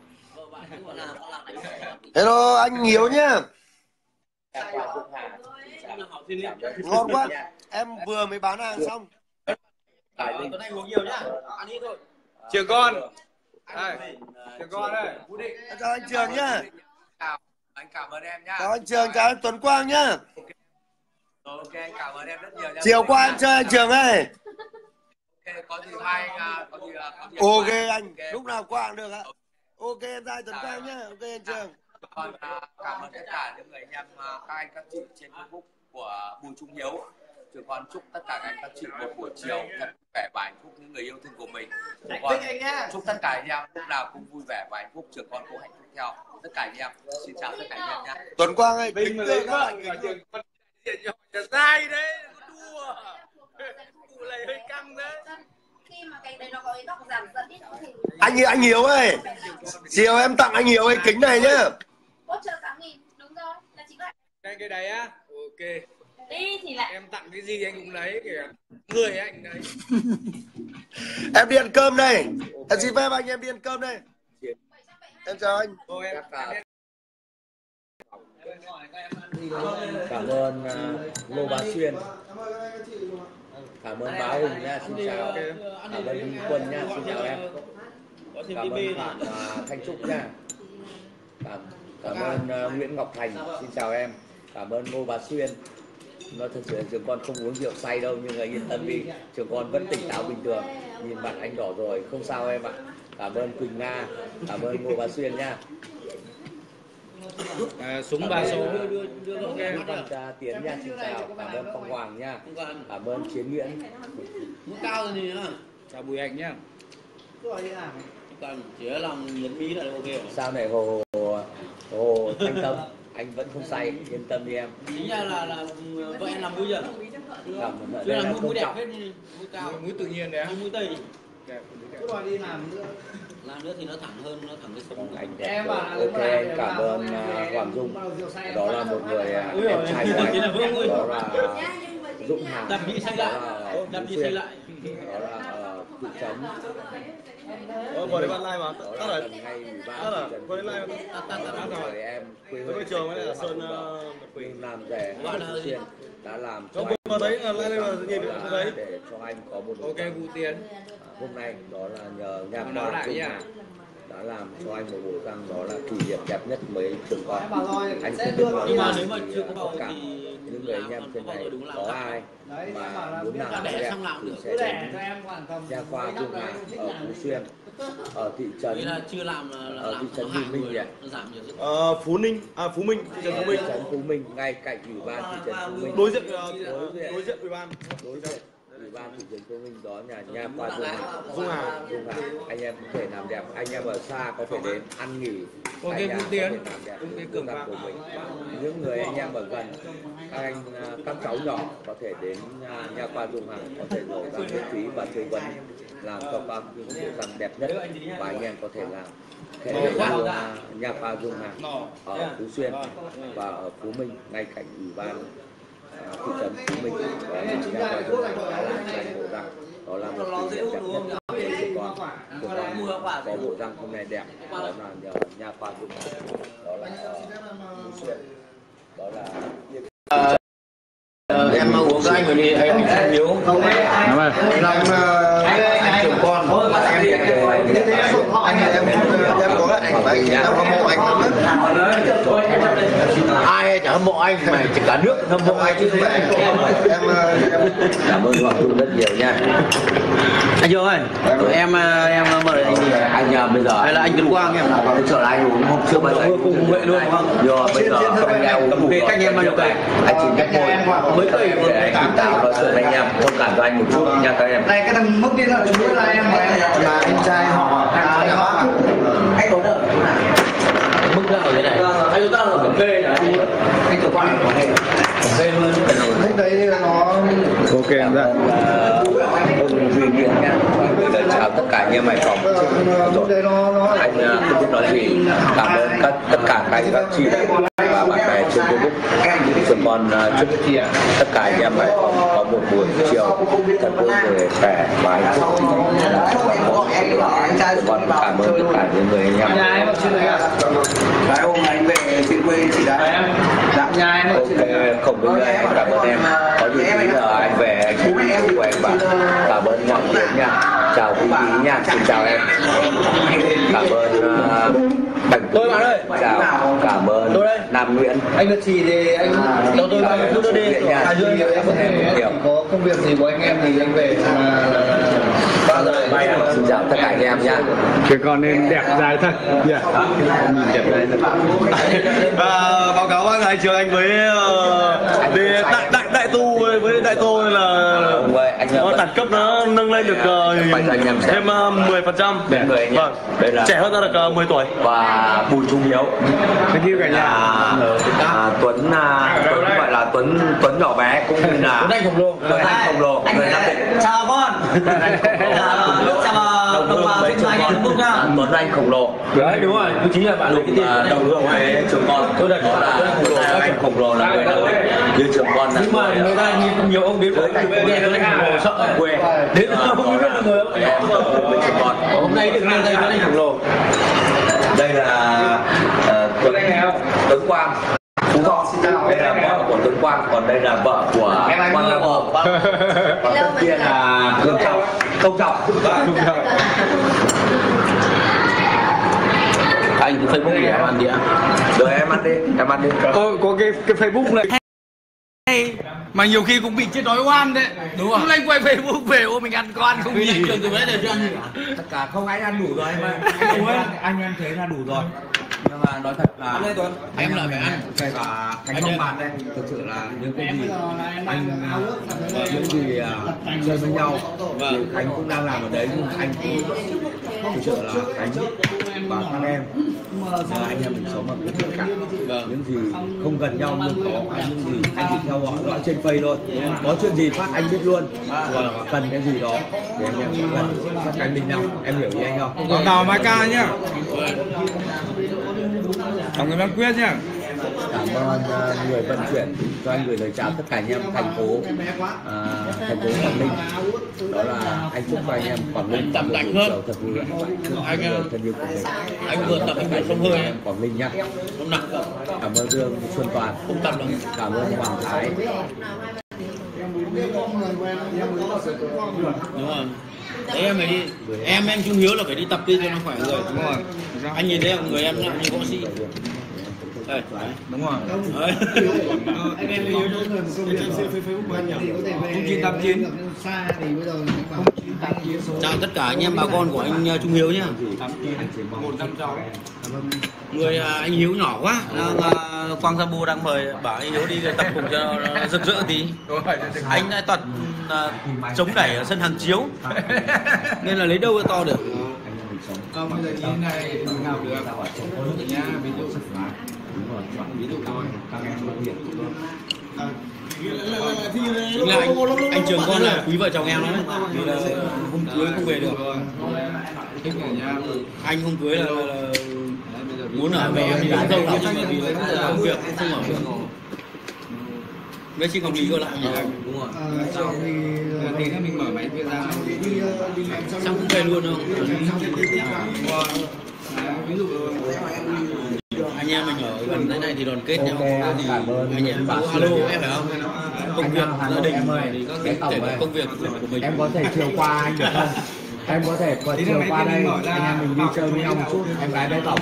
Hello anh Hiếu nhá. Chào Quang Dung Hà. Ngon quá. Em vừa mới bán hàng xong. Tại Linh. Tuấn Anh uống nhiều nhá. Ăn ít thôi. Trường con. Đây, trường con đây, Vũ Định. Chào anh Trường nhá. Chào, anh cảm ơn em nhá. Chào anh Trường, chào anh Tuấn Quang nhá. Ok, anh cảm ơn em rất nhiều nhá. Chiều qua em chơi anh Trường ơi. Ok, có gì mai anh, có gì có gì Ok mai. anh, Okay. lúc nào qua cũng được ạ. Ok em ra Tuấn Quang nhá. Ok anh Trường. Còn à, cảm ơn tất cả những người anh em, à, các anh các chị trên Facebook của Bùi Trung Hiếu. Chúng con chúc tất cả các anh các chị một buổi chiều thật vẻ và hạnh phúc những người yêu thương của mình. Chúng con chúc tất cả anh em lúc nào cũng vui vẻ và hạnh phúc, trường con cũng hạnh phúc theo tất cả anh em. Xin chào tất cả anh em nhé. Tuấn Quang ơi, kính Bình thưa lấy các vợ anh. ở trường con là sai đấy, có đùa. Cụ này hơi căng đấy. Khi mà cái đấy nó có cái góc giảm dẫn ít thì Anh anh Hiếu ơi. Chiều em tặng anh Hiếu cái kính này nhá. hỗ trợ tám nghìn, đúng rồi, là chính là Cái cái đấy á, ok. đi thì lại Em tặng cái gì anh cũng lấy, kìa người anh đấy. Em đi ăn cơm đây. Em xin phép anh em đi ăn cơm đây. Em chào anh. Thôi em, em Cảm ơn uh, Lô Bá Xuyên, cảm ơn Bá Hùng nha, xin chào. Cảm ơn Minh Quân nha, xin chào em. Cảm ơn bạn uh, Thanh Trúc nha. Cảm, cảm ơn uh, Nguyễn Ngọc Thành, xin chào em. Cảm ơn Ngô Bá Xuyên. Nói thật sự trường con không uống rượu say đâu, nhưng mà yên tâm đi, trường con vẫn tỉnh táo bình thường. Nhìn mặt anh đỏ rồi, không sao em ạ. Cảm ơn Quỳnh Nga, cảm ơn Ngô Bá Xuyên nha. à, súng ba số. Cảm ơn Tiến nha, xin chào. Cảm ơn Phong Hoàng nha. Cảm ơn Chiến Nguyễn. Muốn cao rồi gì nữa. Chào Bùi Anh nhá. Còn chỉ làm miễn phí là ok rồi. Sao này hồ hồ, hồ Thanh Tâm, anh vẫn không say, yên tâm đi em. Chính ra là là vợ em làm mũi giờ. Cảm ơn Chứ là là mũi mũi đẹp hết, mũi cao, Mũi tự nhiên đấy á. mũi tây. Cứ đòi đi làm nữa. Làm nữa thì nó thẳng hơn, nó thẳng cái sống. Anh đẹp. Ok, anh cảm ơn uh, Hoàng Dung. Đó là một người uh, em trai của anh. Đó là Dũng Hà. Đập đi xây lại, đập đi xây lại. Đó là uh, thị trấn. Ờ, vừa đấy bạn like mà. Đó Tắt là rồi. gần ngay ủy ban Tắt rồi. thị trấn. Vừa đấy like mà. Tắt tắt tắt rồi. Rồi em quê Tôi hương trường với lại là thành phố Sơn Hà Nội. uh, Quỳ. làm rẻ thường xuyên đã làm cho Không, anh vừa thấy là like là nhìn đó là thấy. để cho anh có một Ok Vũ Tiến. hôm nay đó là nhờ nhà Nói khoa lại Trung nha. Hà đã làm cho anh một bộ răng, đó là kỷ niệm đẹp nhất mấy trường con. Bảo rồi, Anh sẽ không đưa biết nói Nhưng mà là nếu mà chưa có tất bầu cả thì những người anh em trên này có ai mà muốn làm đẻ đẹp xong làm thì được. sẽ cứ để đến cho em khoảng tầm nhà khoa Trung Hà ở Phú Xuyên, ở thị Nghĩa trấn là chưa làm là, là ở làm thị trấn nó Phú hại Minh người, nhỉ? nó giảm nhiều sức. Ờ, Phú Ninh, à Phú Minh, thị trấn Phú Minh. thị trấn Phú Minh ngay cạnh ủy ban thị trấn Phú Minh, Đối diện uh, đối diện đối diện ủy ban. đối diện ủy ban thị trấn Phú Minh, đó nhà nhà khoa Dung Hà. Dung Hà. Dung Hà, anh em có thể làm đẹp, anh em ở xa có thể đến ăn nghỉ Ok, tại nhà, Vũ có Tiến. thể làm đẹp Ok, những cường gương mặt vào. của mình. Những người anh em ở gần, các anh à, các cháu nhỏ có thể đến à, nhà khoa Dung Hà, có thể đổ răng miễn phí và tư vấn làm cho các những bộ răng đẹp nhất và anh em có thể làm. Thế để vào à, nhà khoa Dung Hà ở Phú Xuyên và ở Phú Minh ngay cạnh ủy ban à, thị trấn Phú Minh, đó là nhà khoa Dung Hà đã làm cho anh bộ răng. Đó là một kỷ niệm đẹp nhất của con. Của con có bộ răng hôm nay đẹp, đó là nhờ nhà khoa Dung Hà, đó là ở Phú Xuyên, đó là Ờ, em mau uống cho anh bởi vì anh anh anh Hiếu không ấy làm anh trưởng con em anh em em có lại Đấy, em hâm mộ anh lắm. Ai chả hâm mộ anh mà chỉ cả nước hâm mộ anh chứ. Em cảm ơn Hoàng Trung rất nhiều nha. Anh vô ơi, em em mời anh gì? Anh bây giờ hay là anh Tuấn Quang em? Tôi sợ là anh uống hôm trước bao giờ cùng Huệ luôn đúng không? Rồi bây giờ anh em uống cái cách em bao nhiêu cây? Anh chỉ cách môi mấy cây để anh tìm tạo và sự anh em thông cảm cho anh một chút nha các em. Này cái thằng mốc đi là chú là em mà em là anh trai họ anh có đợi mức ra ở thế này anh ta là cà phê là anh Tuấn Quang có thể cà phê luôn lúc đấy là nó ok em ra ông duy nghiện nha. Bây giờ chào tất cả anh em Hải Phòng. lúc đấy nó nó Anh không biết nói gì. Cảm ơn các tất cả các anh các chị và bạn bè trên Facebook. Chúng con chúc tất cả anh em Hải Phòng có một buổi chiều thật vui vẻ khỏe và hạnh phúc. Chúng con cảm ơn tất cả những người anh em. Đấy, hôm anh về trên quê chị đấy. Dạ, nhà em ok, không đúng đấy, cảm ơn em. Có gì tí giờ anh về anh cũng của em bạn. Cảm ơn mọi người nha. Chào quý vị nha, xin chào em. Cảm ơn uh, Bạch tôi bạn ơi. Chào, cảm ơn tôi đây. Nam Nguyễn. Anh được chỉ thì anh cho tôi bao nhiêu đưa đi. Hải Dương em có thể có công việc gì của anh em thì anh về mà bao giờ bay à? Xin chào tất cả anh em nha. Cái con nên đẹp dài thật. Yeah. Nhìn đẹp dài thật. À, báo cáo bác Hải Trường anh với uh, về đại đại đại tu với đại tô là nó đẳng cấp nó nâng lên được uh, thêm uh, mười phần trăm. Vâng. Trẻ hơn ra được uh, mười tuổi. Và Bùi Trung Hiếu. Cái kia cả nhà. À, Tuấn à, Tuấn gọi là Tuấn Tuấn nhỏ bé cũng như là Tuấn Anh khổng lồ. Tuấn Anh khổng lồ. Người Nam Định. Chào con. Chào đồng hương với chúng con. Tuấn Anh khổng lồ. Đấy đúng rồi, chính là bạn lấy cái tên đồng hương với chúng con. Tôi đặt đó là anh khổng lồ là người Nam Định. Như chúng con là nhưng mà người ta nhiều ông đến với nghe Tuấn Anh khổng lồ sợ ở quê. Đến không biết được người không. Hôm nay được lên đây Tuấn Anh khổng lồ. Đây là uh, Tuấn Tuấn Quang. Phú Thọ. Đây là vợ của Tuấn Quang, còn đây là vợ của Quang Nam Bộ. Còn bên kia là Công Trọng. Công Trọng. Anh cái Facebook này em ăn đi ạ. Rồi em ăn đi, em ăn đi. Ôi, có cái cái Facebook này. Mà nhiều khi cũng bị chết đói oan đấy. Đúng rồi. Lúc anh quay Facebook về ô mình ăn con không Vì gì. anh Trường từ đấy để cho ăn gì cả. Tất cả không ai ăn đủ rồi em ơi. Anh anh em thấy là đủ rồi. Nhưng mà nói thật là Ăn đây Tuấn. Em lại phải ăn. Kể cả Khánh Phong Bạt đây, thực sự là những cái gì anh những gì chơi với nhau thì Khánh cũng đang làm ở đấy, nhưng anh cũng thực sự là Khánh và các em là anh em mình sống ở cái tất cả những gì không gần nhau nhưng có những gì anh chỉ theo dõi dõi trên Facebook thôi, có chuyện gì phát anh biết luôn, và cần cái gì đó để anh em cần sát cánh bên nhau, em hiểu ý anh không? Quảng cáo Mai Ca nhá. Cảm ơn bác Quyết nhá. Cảm ơn uh, người vận chuyển cho anh gửi lời chào tất cả anh em thành phố uh, thành phố Quảng Ninh. Đó là anh chúc cho anh em Quảng Ninh tập đánh hơn. thật vui vẻ. Anh thân yêu của mình. Anh vừa tập anh phải sông hơi em Quảng Ninh nhá. không nặng đâu. Cảm ơn Dương Xuân Toàn. Không tập đâu. Cảm ơn Hoàng Thái. Đúng rồi. Đấy em phải đi. Em em Trung Hiếu là phải đi tập đi cho nó khỏe người. Đúng rồi. Anh nhìn thấy người em như võ sĩ. Đây, Đúng rồi. đấy. Anh em Hiếu cho người một công việc trên Facebook của anh nhỉ? không chín tám chín. xa thì bây giờ không chín tám chín số. Chào tất cả anh em bà con của anh Trung Hiếu nhá. một năm sáu. Người à, anh Hiếu nhỏ quá, đang, à, Quang Gia Bô đang mời bảo anh Hiếu đi tập cùng cho nó rực rỡ tí. Anh đã toàn à, chống đẩy ở sân hàng chiếu nên là lấy đâu ra to được. Không, bây giờ như thế này mình nào được nhá, ví dụ ví dụ thôi các em thực hiện Chính là anh, anh Trường con là quý vợ chồng em đấy, vì là hôm cưới không về được. thích rồi nha. Anh hôm cưới là, là, là muốn ở với em đi đón dâu nhưng mà vì là công việc không ở được. Đấy chị còn lý cơ lại nhỉ? Đúng rồi. Sau thì tí nữa mình mở máy kia ra Xong cũng về luôn không? ví dụ anh em mình ở gần thế này thì đoàn kết nhau, Okay, thì cảm ơn anh em bà alo em phải không? Công việc gia đình thì các cái công việc của mình em có thể chiều qua anh được không? Em có thể qua chiều qua đây anh em mình đi chơi với nhau một chút. Em gái bé tổng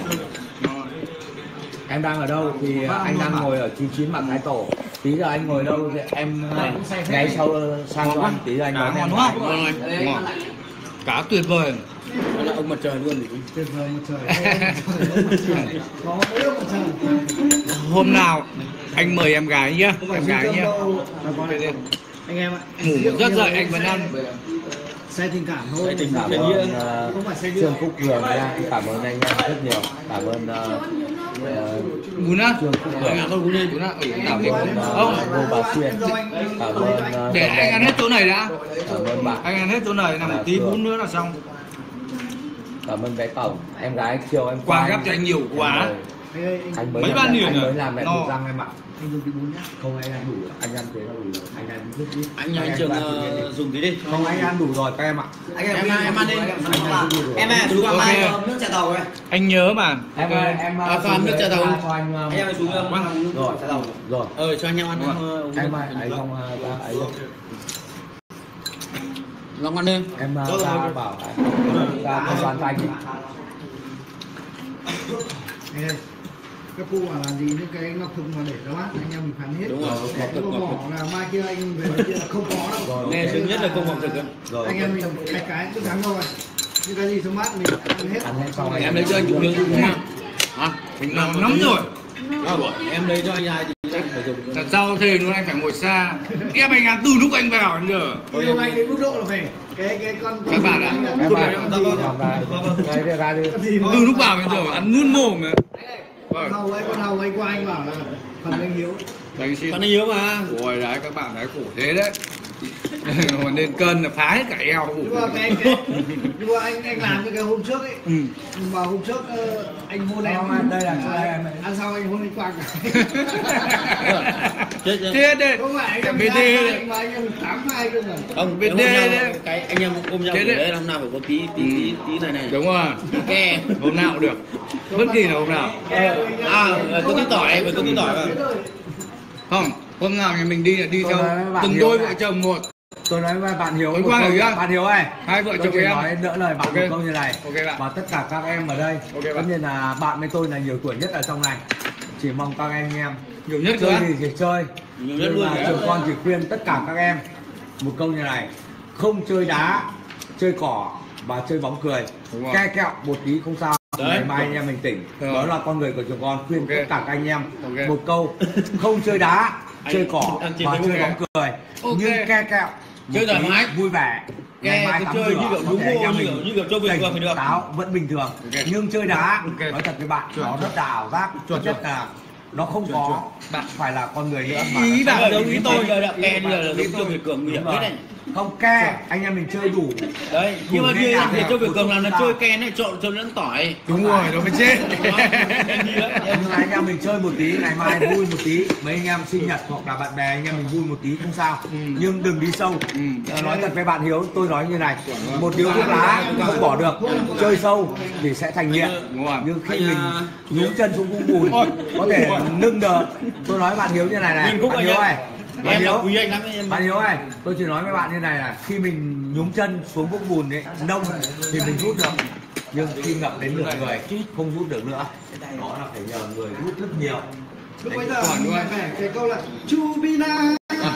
em đang ở đâu thì anh đang ngồi ở chín chín Mạc Thái Tổ. Tí giờ anh ngồi đâu thì em gáy sau sang cho anh. Tí giờ anh đón em. Ngon. Cá tuyệt vời. Đó là ông mặt trời luôn. Tuyệt vời mặt trời. Có mấy ông mặt trời. Hôm nào anh mời em gái nhá, em gái nhá. Anh em ạ. Ngủ rất dậy anh vẫn ăn. Say tình cảm thôi. Tình cảm ơn uh, Trương Phúc Cường nha. Cảm ơn anh em rất nhiều. Cảm ơn Bún á? Trương Phúc Cường. Tôi bún lên, bún á. Cảm ơn Ngô Bà Xuyên. Cảm ơn để anh ăn hết chỗ này đã. Cảm ơn bạn. Anh ăn hết chỗ này, làm một tí bún nữa là xong. Cảm ơn bé tổng. Em gái chiều em Quà gấp cho anh nhiều quá. Anh mới mấy ban liền anh mới rồi. làm lại No. đủ răng em ạ. Anh dùng tí bún nhá. Không anh ăn đủ, anh ăn thế là đủ. Anh ăn chút ít. Anh anh Trường uh, dùng tí đi. Không anh ăn đủ rồi các em ạ. Anh em em ăn đi. Em em xuống Ok. ăn nước chả tàu này. Anh nhớ mà. Em ơi, em À, cho ăn nước trà đầu. cho anh um, Anh em xuống nước rồi chả tàu. rồi. Ờ cho anh em ăn. Em ơi, ấy không uh, ra ấy rồi. Long ăn đi. Em uh, ra bảo ra con đoán cho anh. Đây đây. Các cụ bảo là gì những cái ngọc thực mà để đó anh em mình phán hết. Đúng rồi. Cái mà bỏ là mai kia anh về kia là không có đâu. Nghe sướng nhất là không ngọc thực. Rồi. Anh em mình cái cái cứ thắng thôi. Những cái gì trong mát mình ăn hết. Ăn hết xong Em lấy cho anh chục miếng đúng không? Hả? Mình làm lắm rồi. Em lấy cho anh ai thì chắc phải dùng. Thật sau thế luôn anh phải ngồi xa. Em anh ăn từ lúc anh vào đến giờ. Nhưng anh đến mức độ là phải cái cái con Các bạn ạ. Các bạn cái đây ra đi. Từ lúc vào đến giờ ăn nuốt mồm ấy. Con hầu ấy, con hầu ấy qua anh bảo là phần anh Hiếu. Anh xin. Phần anh Hiếu mà. Ôi đấy các bạn đấy khổ thế đấy. Mà lên cân là phá hết cả eo. Nhưng mà cái, cái nhưng mà anh anh làm như cái hôm trước ấy. Ừ. Mà hôm trước anh hôn em đây là em ăn sau anh hôn anh Quang cả. Chết chết. Chết đấy. Không phải anh em bê đê đấy. mà anh em tám hai cơ mà. Không bê đê đấy. Cái anh em ôm nhau Chết ở đấy. đấy năm nào phải có tí tí tí tí này này. Đúng rồi. Ke. Hôm nào cũng được. Bất kỳ là hôm nào. À có tí tỏi, phải có tí tỏi vào. Không, hôm nào nhà mình đi là đi Tôi theo nói với bạn từng Hiếu đôi này. vợ chồng một. Tôi nói với bạn Hiếu Tôi một qua câu, rồi nhá. bạn Hiếu ơi, Hai vợ tôi chồng chỉ em. nói đỡ lời bạn Ok. một câu như này. Ok bạn. Và tất cả các em ở đây, Ok tất bạn. nhiên là bạn với tôi là nhiều tuổi nhất ở trong này. Chỉ mong các anh em Nhiều nhất chơi nữa. gì thì chơi. Nhiều nhất Nhưng luôn. mà trường con chỉ khuyên tất cả các em một câu như này: không chơi đá, chơi cỏ và chơi bóng cười. Đúng rồi. Ke kẹo một tí không sao. Đấy. Ngày mai anh em mình tỉnh. Rồi. Đó là con người của trường con khuyên Ok. tất cả các anh em Ok. một câu: không chơi đá, chơi cỏ anh chỉ và thấy chơi ok. bóng cười. Ok. Nhưng ke kẹo Chơi một thoải tí mái. vui vẻ. Ngày Ke mai cứ tắm chơi rửa, như kiểu có đúng thể anh mô, em như mình kiểu như kiểu cho việc tỉnh vừa thì được. táo vẫn bình thường. Ok. Nhưng chơi đá, Ok. nói thật với bạn, Chuẩn. nó rất là ảo giác, Chuẩn, rất chuẩn. là nó không có bạn phải là con người nữa mà Ý nó- bạn giống ý tôi. Bây giờ ke bây giờ là giống cho việc cường nguy hiểm Đúng hết rồi. này. Không ke, anh em mình chơi đủ. Đấy, nhưng mà nghe kia nhạc để này, cho việc một cường chút làm là sao? chơi ke này trộn trộn lẫn tỏi. Đúng rồi, nó mới chết. Nhưng anh em mình chơi một tí, ngày mai vui một tí, mấy anh em sinh nhật hoặc là bạn bè anh em mình vui một tí không sao. Nhưng đừng đi sâu. Ờ, nói thật với bạn Hiếu, tôi nói như này, một điếu thuốc lá không bỏ được, chơi sâu thì sẽ thành nghiện. Đúng rồi. Nhưng khi Anh, mình à, nhúng chân xuống vũng bùn có thể nâng đờ. Tôi nói với bạn Hiếu như này này, Nhìn Phúc bạn anh Hiếu ơi. ơi, bạn Em là Hiếu, quý anh lắm em. bạn Hiếu ơi, tôi chỉ nói với bạn như này là khi mình nhúng chân xuống vũng bùn ấy, nông thì mình rút được. Nhưng khi ngập đến nửa người không rút được nữa. Đó là phải nhờ người rút rất nhiều. Lúc bây giờ mình phải cái câu là Chubina.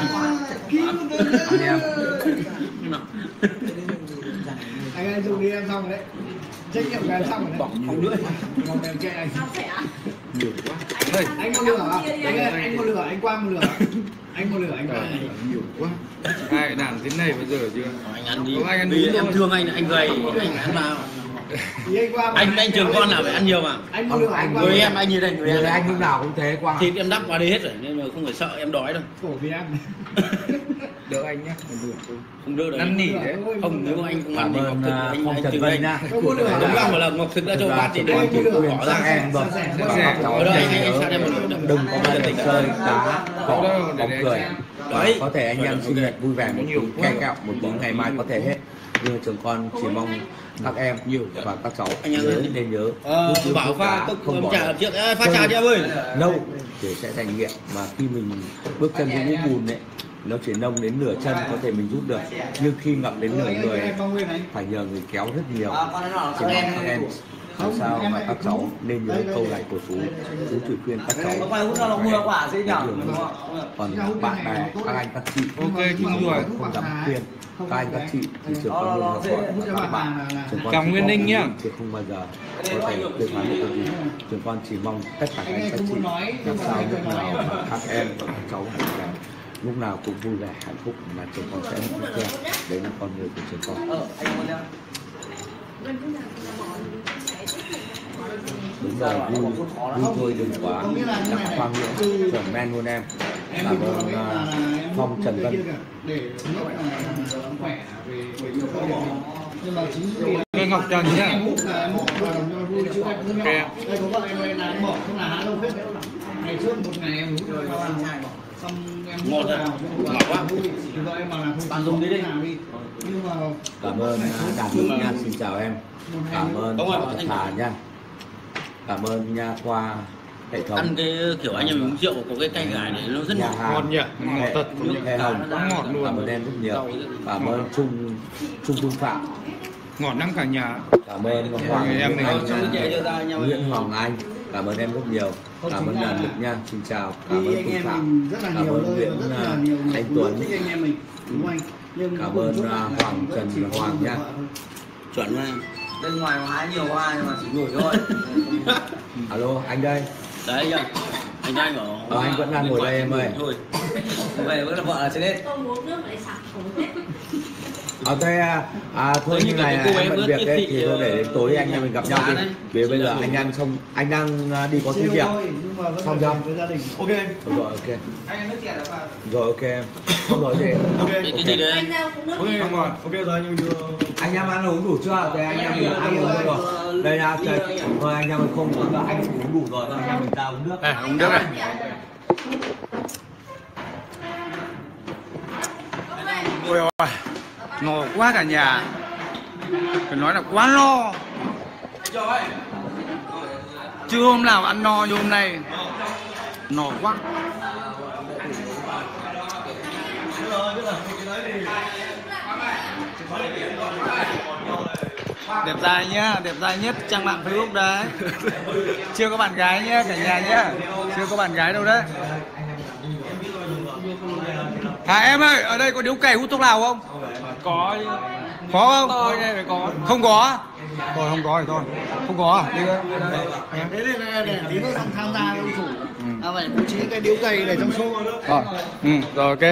Anh em, Anh anh dùng đi em xong rồi đấy. Trách nhiệm của em xong rồi đấy. Không nữa. Còn em che anh. Nhiều quá. Đây. Anh có lửa à? Anh ơi, anh có lửa, anh Quang có lửa. Anh có lửa, anh Quang. Nhiều quá. Ai làm thế này bao giờ chưa? Anh ăn đi. Không, anh ăn Vì đúng em thôi. thương anh, anh gầy, anh ăn vào. Thì anh Quang. Anh anh trường con nào phải ăn nhiều mà. Anh có lửa, anh Quang. Người em anh như đây, người người em anh lúc nào cũng thế Quang. thịt em đắp qua đây hết rồi nên mà không phải sợ em đói đâu. Khổ vì em. Đỡ anh nhé. Không được. Không đỡ đâu. Năn nỉ đấy. Không, nếu mà anh không Cảm ăn thì ngọc ơn thực uh, anh Phong anh Trần trừ Vân anh. nha. Không có lửa. Đúng là là ngọc thực đã cho bát thì Trường để con chỉ khuyên bỏ các ra. em rồi. Và các cháu Ở đây nhớ anh anh sao em một đừng có bao giờ chơi đá, cỏ, bóng cười. Đấy. Có thể anh em sinh nhật vui vẻ một tí, ke kẹo một tí, ngày mai có thể hết. Nhưng trường con chỉ mong các em nhiều và các cháu Anh em nhớ ơi. nên nhớ Ờ, hút thuốc bảo lá pha tức không không bỏ trà được. trước Ê, pha trà đi em ơi. Lâu thì sẽ thành nghiện, mà khi mình bước chân xuống vũng bùn đấy nó chỉ nông đến nửa chân có thể mình rút được, nhưng khi ngập đến nửa người phải nhờ người kéo rất nhiều. Chỉ mong các em làm sao mà các cháu nên nhớ câu này của chú. Chú chỉ khuyên các cháu còn bạn bè, các anh các chị không dám khuyên. Các anh các chị thì trường con luôn gọi các bạn. Cảm Nguyên Ninh nhá. Chứ không bao giờ có thể tuyên phán được cái gì. Trường con chỉ mong tất cả các anh các chị làm sao lúc nào các em và các cháu lúc nào cũng vui vẻ hạnh phúc là trường con sẽ hạnh phúc theo. Đấy là con người của trường con. Đúng rồi, vui, vui thôi đừng quá đặt khoang nữa, chuẩn men luôn em. Cảm ơn uh, Phong Trần Vân. Cái Ngọc Trần nhá. Đây có vợ em là bỏ không là há đâu hết. Ngày trước một ngày em hút rồi xong em hút vào ngọt quá. Vợ em bảo là không bạn dùng đi đi. Nhưng mà cảm ơn Đàn Đức nha, xin chào em. Cảm ơn Thà nha. Cảm ơn nha khoa hệ thống. Ăn cái kiểu anh em uống rượu có cái cay gà này nó rất ngọt. Ngon nhỉ, ngọt thật. Hệ Hồng, ngọt luôn. Cảm ơn em rất nhiều. Cảm ơn Trung Trung Trung Phạm. Ngọt lắm cả nhà. Cảm ơn Hoàng em Nguyễn, Nguyễn Hoàng Anh. Cảm ơn em rất nhiều. Cảm ơn Đàn Lực nha, xin chào. Cảm ơn Trung Phạm. Cảm ơn Nguyễn Anh Tuấn. Cảm ơn Hoàng Trần Hoàng nha. Chuẩn mà. Bên ngoài hái nhiều quá nhưng mà chỉ ngửi thôi. Alo, anh đây. Đấy nhá. Anh anh bảo. Ờ, anh vẫn đang ngồi đây em ơi. Thôi. Về vẫn là vợ là trên hết. Ở đây à, à thôi như này là em bận việc đấy thì thôi để đến tối anh em mình gặp nhau đi. Vì bây giờ anh em xong anh đang đi có công việc. Xong chưa? Ok. Rồi ok. Rồi ok em. Không nói gì. Ok. Cái gì đấy? Ok không rồi. Ok rồi anh em chưa. Anh em ăn uống đủ chưa? Đây anh em mình ăn uống rồi. Đây là trời. Thôi anh em mình không uống anh uống đủ rồi, anh em mình ra uống nước. Đây, uống nước này. Ôi ôi. No quá cả nhà. Phải nói là quá no. Chưa hôm nào ăn no như hôm nay. No quá. Đẹp trai nhá, đẹp trai nhất trang mạng Facebook đấy. Chưa có bạn gái nhá cả nhà nhá. Chưa có bạn gái đâu đấy. À em ơi, ở đây có điếu cày hút thuốc lào không? Có. Có không? Tôi đây phải có. Không có. Thôi không có thì thôi. Không có à? Đi thôi. Thế nên để tí nữa xong tham gia ông chủ. À phải bố trí cái điếu cày để trong show. Rồi. Ừ, rồi ok.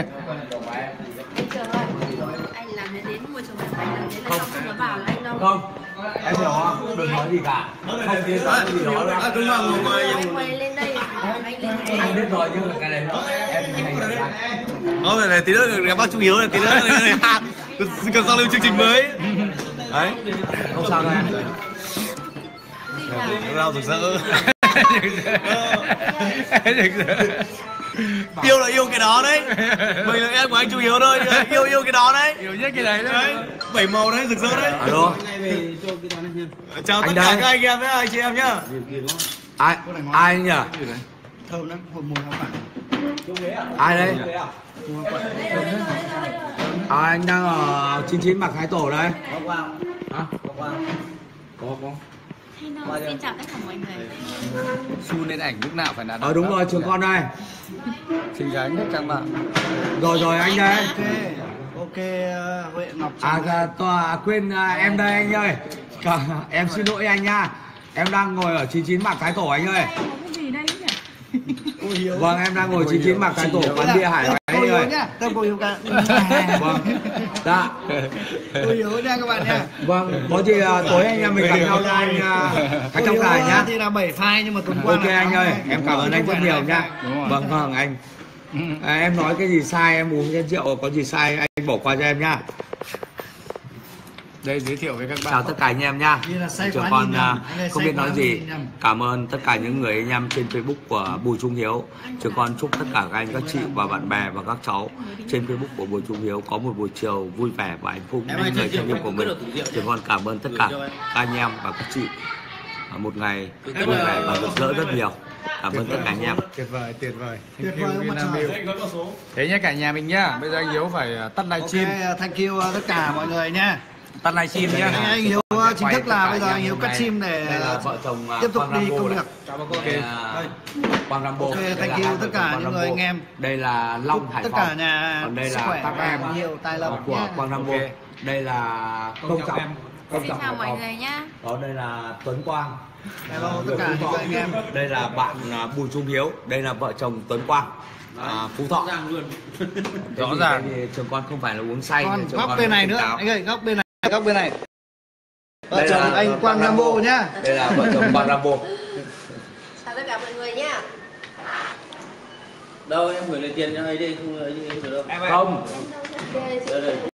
Anh làm đến ngồi trong bàn anh làm đến là không có bảo là anh đâu. Không. Em hiểu không? Đừng nói gì cả. Không tiến tới gì đó đâu. Đúng rồi, ngồi anh quay lên đây. Anh lên đây. Anh biết rồi nhưng mà cái này nó em hay là sao? Không phải là tí nữa gặp bác Trung Hiếu này, tí nữa cần giao lưu chương trình mới. Đấy. Không sao đâu em. Rau rực rỡ. Yêu là yêu cái đó đấy. Mình là em của anh Trung Hiếu thôi, yêu yêu cái đó đấy. Yêu nhất cái đấy đấy. Bảy màu đấy, rực rỡ đấy. Alo. Chào tất cả các anh em nhé, anh chị em nhá. Ai ai nhỉ? Thơm lắm, hộp mùi hảo phản. Ai đây? À, anh đang ở chín chín Mạc Thái Tổ đây. Hả? Có có. Hello, xin chào tất cả mọi người. Su lên ảnh lúc nào phải là. Ờ đúng rồi, trường con đây. Xin chào anh các bạn. Rồi rồi anh đây. Ok. Ok Huệ Ngọc. À tòa quên à, em đây anh ơi. Cả, em xin lỗi anh nha. Em đang ngồi ở chín chín Mạc Thái Tổ anh ơi. Vâng, em đang ngồi chín chín Mạc Thái Tổ quán bia Hải Hoài anh ơi. Tâm cô Hiếu cả. Vâng. Dạ. Cô Hiếu nha các bạn nha. Vâng, có gì uh, tối anh em mình gặp nhau cho anh uh, khách trong đài nhá. Thì là bảy file nhưng mà tuần qua. Ok anh ơi, em cảm ơn anh rất nhiều nha. Vâng vâng anh. À, em nói cái gì sai em uống cái rượu có gì sai anh bỏ qua cho em nhá. Đây giới thiệu với các bạn. Chào tất cả anh em nha. Trường con uh, không biết nói gì. Cảm ơn tất cả những người anh em trên Facebook của Bùi Trung Hiếu. Trường con chúc tất cả các anh, các chị và bạn bè và các cháu trên Facebook của Bùi Trung Hiếu có một buổi chiều vui vẻ và hạnh phúc những người thân yêu của mình. Trường con cảm ơn tất cả các anh em và các chị một ngày vui vẻ và rực rỡ rất nhiều. Cảm ơn tất cả anh em. Tuyệt vời, tuyệt vời. Tuyệt vời ông mặt trời. Thế nhá cả nhà mình nhá. Bây giờ anh Hiếu phải tắt livestream. Ok, thank you tất cả mọi người nha. Tắt livestream nhá. Anh, anh Hiếu chính thức là bây giờ anh Hiếu cắt sim để vợ chồng tiếp tục đi công việc. Quang Rambo. Ok, thank you tất cả những người anh em. Đây là Long Hải Tất Phòng. cả nhà Còn đây sức là khỏe các và em nhiều tài lộc của nhé. Quang Rambo. Đây là Công Trọng. Công Xin Trọng chào Hải mọi Phòng. người nhá. Đó đây là Tuấn Quang. Hello tất cả những người anh em. Đây là bạn à, Bùi Trung Hiếu. Đây là vợ chồng Tuấn Quang. À, Phú Thọ. Rõ ràng thì trường con không phải là uống say. Còn trường góc con bên này tỉnh nữa, táo. anh ơi, góc bên này, góc bên này. Vợ Đây chồng là anh Quang Rambo nhá. Đây là vợ chồng Quang Rambo. Chào tất cả mọi người nhá. Đâu em gửi lấy tiền cho ấy đi, không ấy đi em gửi đâu. Không. Đây,